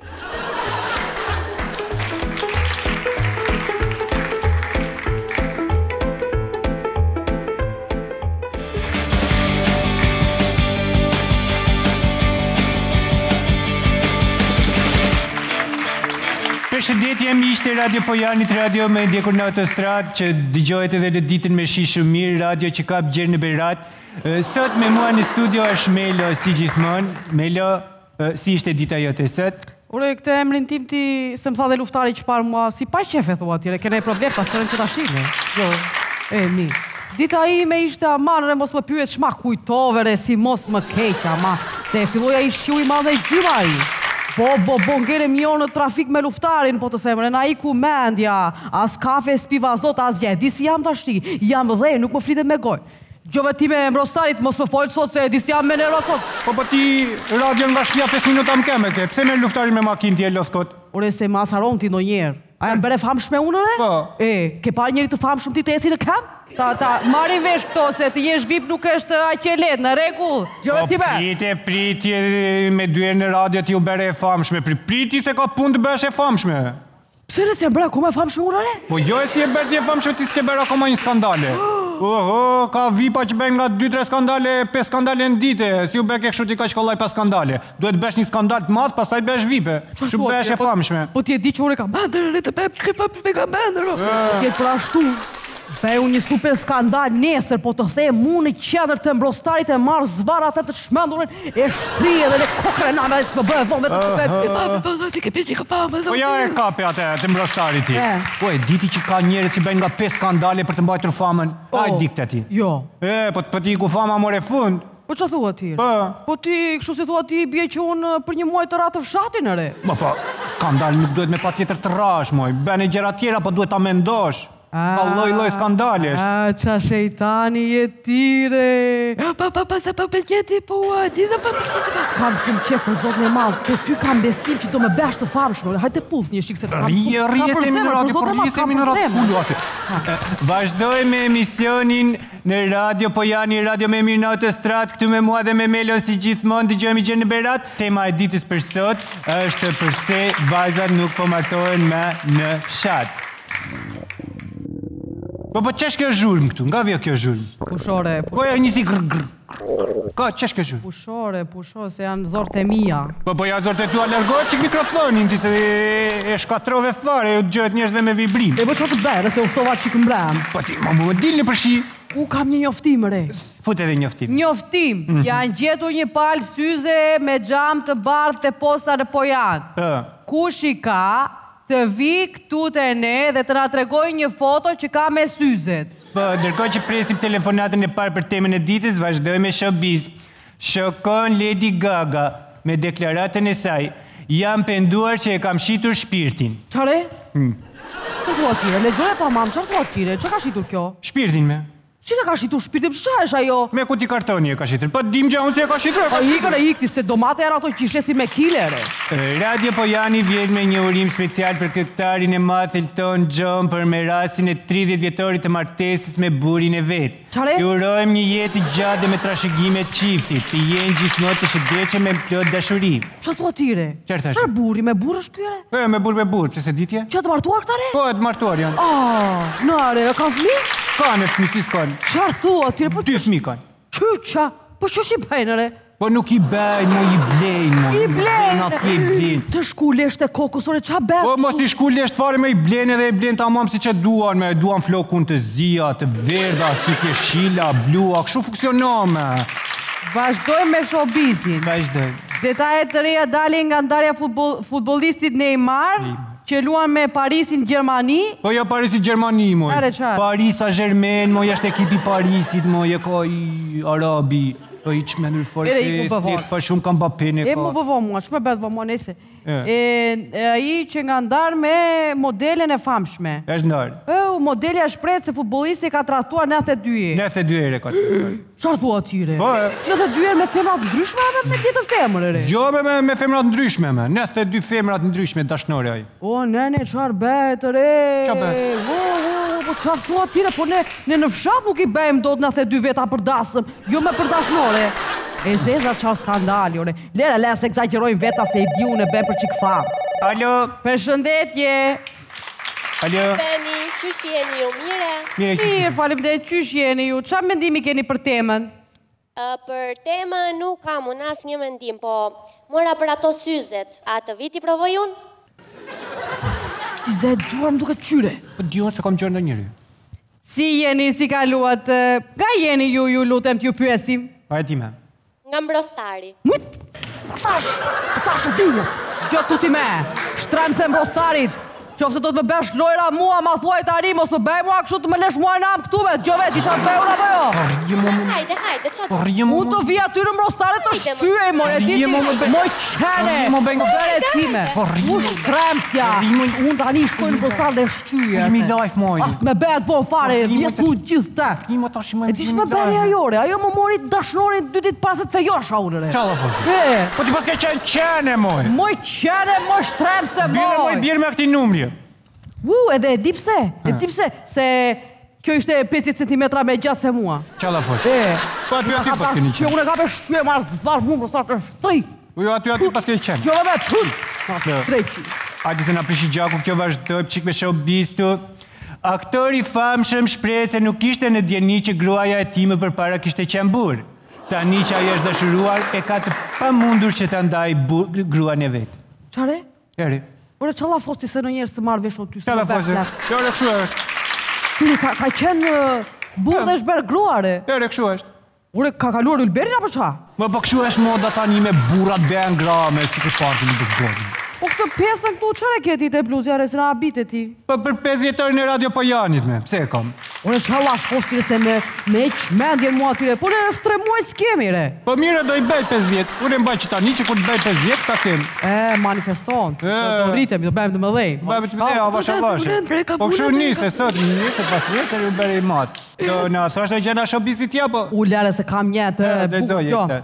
Përshëndetje miqtë e Radio Pojanit, radio me ndjekur në autostradë, që dëgjohet edhe në ditën me shi shumë mirë, radio që kap gjerë në Berat. Sot me mua në studio është Melo, si gjithmonë. Melo, si ishte dita jote sot? Ure, këtë emrin tim ti se më tha dhe luftari që parë mua, si pa qefe thua tjere, kene e problem, pasërën që ta shime. Jo, e, mi. Dita ime ishte amanëre, mos më pyet shma kujtovere, si mos më keqa, ma, se e filloja i shju i madhe i gjyma i. Po, bo, bo, ngere mjo në trafik me luftarin, po të themre, na i ku mendja, as kafe, s'pi vazhdot, as gje, disi jam të ashti, jam dhe, nuk më flitet me goj. Gjove ti me mbrostarit, mos më folë sot, se disi jam me nero sot. Po, po ti radion nga shpia pesë minuta më keme ke, pse me luftarin me makin ti e loskot? Ure, se ma saron ti në njerë. A jam bere famshme unëre? Po. E, ke parë njeri të famshme ti të eci në kam? Ta, ta, marri vesh këto, se të jesh vip nuk është aqe let, në regull. Gjove ti be? Po, priti, priti, me dyre në radio ti u bere e famshme. Priti se ka pun të besh e famshme. Pse në si e bere akoma e famshme unëre? Po, jo e si e bere ti e famshme, ti s'ke bere akoma një skandale. Oho, ka vipa që ben nga dy tre skandale, pesë skandale në dite. Si u beke kështu ti ka shkollaj pa skandale. Duhet besh një skandal të madh, pastaj besh vipe. Shu besh e famshme. Po ti e di që ure ka bendër, e të pep, ke famshme ka bendër. Kjetë pra ashtu. Be unë një super skandal nesër, po të the mu në qendër të mbrostarit e marë zvarë atë të shmendurën, e shtri edhe në kokre në me s'më bëhe dhome të të pep. Po ja e kape atë të mbrostarit ti. Po e diti që ka njerët si bëjnë nga pesë skandale për të mbajtur famën. A e dikte ti? Jo. E, po ti ku fama more fund. Po që thua ti? Po ti, kështu si thua ti, bje që unë për një muaj të ratë fshatin ere. Po, po, skandal nuk duhet me pa tjetër të rash, moj. Bene gjera tjera, po duhet ta mendosh. Ka loj loj skandalesh. A, qa shejtani jetire. Pa, pa, pa, se pa përgjeti, po, di se pa përgjeti. Kam shumë qef për zotë në malë, po ty kam besim që do me besh të famshme. Hajte puth një shikë se të kam puth. Rije, rije se minurati, por rije se minurati. Pullu atë. Vazhdoj me emisionin në radio, po janë i radio me mirë në autostrat, këtu me mua dhe me Melo si gjithmonë, dëgjojmë gjë në Berat. Tema e ditës për sot është përse vajzat nuk po martohen me në fshat. Po, po, qesh kjo zhurmë këtu? Nga vjo kjo zhurmë? Pushore, pushore. Po, e njësi grr, grr. Ka, qesh kjo zhurmë? Pushore, pushore, se janë zorët e mija. Po, po, ja zorët e tu alergojë që mikrofonin, ti se e shkatrove fare, e gjëhet njështë dhe me vibrim. E po që të bere, se uftova që këmbram. Po, ti, ma mu më dilë në përshi. U kam një njoftim, re. Fut edhe njoftim. Njoftim. Janë gjetur një palë syze me gjam të bardh të posta në Pojanë. Kush i ka të vi këtu të ne dhe të nga tregoj një foto që ka me syzet. Po, dërkoj që presim telefonatën e parë për temën e ditës, vazhdoj me showbiz. Shokon Lady Gaga me deklaratën e saj. Jam penduar që e kam shitur shpirtin. Qare? Që thua tire? Lezore pa mamë, që thua tire? Që ka shitur kjo? Shpirtin me. Qile ka shitur shpirtin? Qa është ajo? Me kuti kartoni e ka shitur. Po dim gja unë se e ka shitur. A ikën e ikti, se domate era ato që ishesi me kilere. Radio Pojani vjen me një urim special për këngëtarin e madh Elton John për me rastin e tridhjetë vjetorit të martesës me burin e vet. Qare? Ju urojmë një jetë gjatë dhe me trashëgime të çiftit, të jenë gjithmonë të shëndetshëm me plot dashuri. Çfarë thua tire? Çfarë burri me burr është ky ere? Po, me burr me burr, pse se ditje? Që të martuar këta re? Po, të martuar janë. Ah, nare, ka fëmijë? Ka me fëmijë s'kan. Çfarë thua tire? Po dy fëmijë kanë. Çuça, po çu si bajnë re? Po nuk i bajnë, mo i blejnë, mo. I blejnë? Nuk i blejnë. Të shkulesht e kokës, ore qa bet? Po, mos i shkulesht fare me i blejnë edhe i blejnë ta mamë si që duan, me duan flokun të zia, të verda, si ke shila, blua, kështu funksionome. Vazhdoj me showbizin. Vazhdoj. Detajet të reja dalin nga ndarja futbolistit Neymar, që luan me Parisin Gjermani. Po jo Parisin Gjermani, moj. Are qarë? Paris Saint-Germain, moj, është ekipi Parisit, moj, e ka i Arabi. Po i që me nërë forë, pa shumë kam bapene ka. E mu bëvo mua, që me bedhë bëvo mua, nese. I që nga ndarë me modelen e famshme. E është ndarë. Modelja shprejtë se futbolisti ka trahtuar njëthe dyje. Njëthe dyje ere ka të. Qarë thua tire? Po e. Njëthe dyje me femrat ndryshme edhe me tjetër femër ere? Jo me femrat ndryshme me. Njëthe dy femrat ndryshme dashnore aj. O, nene, qarë betë ere? Qa betë? Po qarë thua tire, po ne në fshat nuk i bejmë do të njëthe dy veta për dasëm, jo me për dashnore. E zeza qarë skandali, ore. Lera, lera se egzagjerojnë veta se i bju në be për qik famë. Alo? Përshëndetje. Alo? Beni, qysh jeni ju, mire? Mirë, falim dhe qysh jeni ju. Qa mendimi keni për temën? Për temën nuk kam unë as një mendim, po mora për ato syzet. A të viti provoj unë? Zed, gjuar më duke qyre. Po dion se kam gjërë në njëri. Si jeni, si kaluat? Nga jeni ju, ju lutem t'ju pyesim? Pa e ti me. Nga Mbrostari. Thash, thash të dinja. Gjo tuti me, shtrem se Mbrostarit. Qofse do të më besh lojra mua, ma thuaj të ari, mos më bej mua kështu të më lesh mua në amë këtu me, gjo vet, isha beur apo jo? Hajde, hajde, qatë. Po rrje mu... Unë të vi aty në Mbrostare të shtyej, mor, e diti, moj qene, më bere time, mu shtremsja, unë tani shkoj në Mbrostare dhe shtyje. Rrimi life, moj. As me bet vo fare, vjes ku gjithë te. E di shme bere ajore, ajo më mori dashnorin dy dit pas e të fejosha unëre. Qalla fosi? Po ti pas ke qenë qene, moj. Moj qene, moj shtremse, moj. Bire moj, bire me këti numri. U, edhe e di pse, e di pse, se kjo ishte pesëdhjetë centimetra me gjatë se mua. Qalla fosh? E, po aty aty pas keni qenë. Unë e ka për shtyje marë zvarë mu, për të shtri. U jo, aty aty pas keni qenë. Kjo me tun, treqi. Hajde se na prishi gjaku, kjo vazhdoj, qik me showbiztu. Aktori famshëm shpreh se nuk ishte në djeni që gruaja e tij më përpara kishte qenë burr. Tani që ai është dashuruar, e ka të pamundur që ta ndaj gruan e vet. Çare? Eri. Ore çalla fosti se në njerëz të marrë vesh o ty. Çalla fosti. Kjo ore kështu është. Ti ka ka qenë burr dhe shber gruare. Ere kështu është. Ore ka kaluar Ylberin apo ç'a? Po po kështu është moda tani me burrat bëhen grame si të parti në Bugdori. Po këtë pjesën këtu çfarë ke ti te bluzjare se na habite ti? Po për pesë vjetorin e Radio Pojanit me, pse e kam? Ore çalla fosti se me me çmendje mua atyre. Po ne stremuaj skemi re. Po mire do i bëj pesë vjet. Unë mbaj që tani që kur të bëj pesë vjet ta kem. E manifeston. Do rritemi, do bëjmë të mëdhej. Bëjmë të mëdhej, avash avash. Po kështu nisë sot, nisë pas nesër u bëri mat. Do na thash do gjena showbizit ja po. U lare se kam jetë bukur.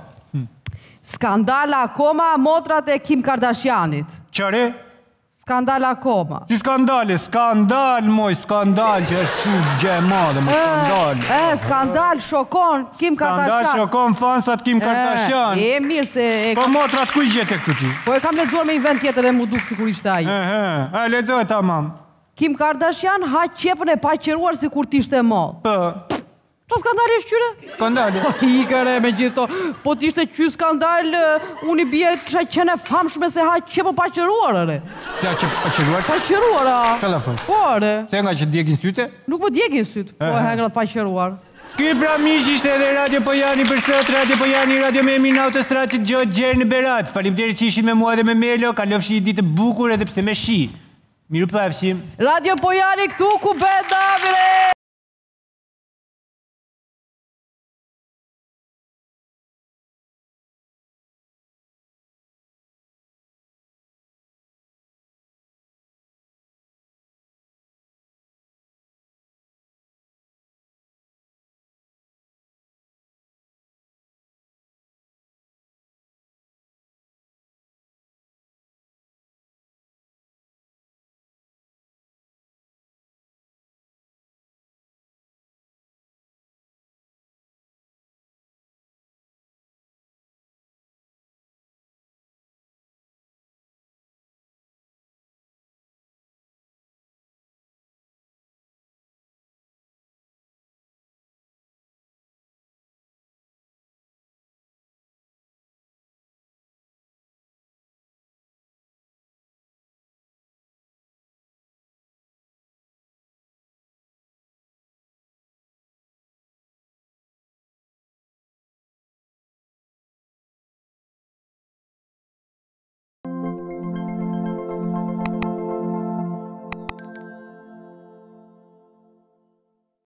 Skandal akoma motrat e Kim Kardashianit. Qëre? Skandal akoma. Si skandale? Skandal, moj, skandal që është shumë gjë e madhe, moj, skandal. E, skandal shokon Kim Kardashian. Skandal shokon fansat Kim Kardashian. E, mirë se... Po motrat ku i gjete këtu ti? Po e kam lexuar me event tjetër dhe mu duk si kur ishte aji. E, e, e, lexoj tamam. Kim Kardashian ha qepën e paqëruar si kur t'ishte mod. Po. Po skandali është qyre? Skandali. Po ikere me gjithë to. Po t'ishte qy skandal, unë i bje kisha qene famshme se ha qepën paqëruar, ere. Ja, që paqëruar? Paqëruar, a. Qëla fërë? Po, ere. Se nga që djekin syte? Nuk po djekin syte, po e hengrat paqëruar. Ky pra miq ishte edhe Radio Pojani për sot, Radio Pojani, radio me emin në autostrat që gjotë gjerë në Berat. Faleminderit që ishin me mua dhe me Melo, kalofshi një ditë bukur edhe pse me shi. Miru pafshim. Radio Pojani këtu ku bëhet Davide!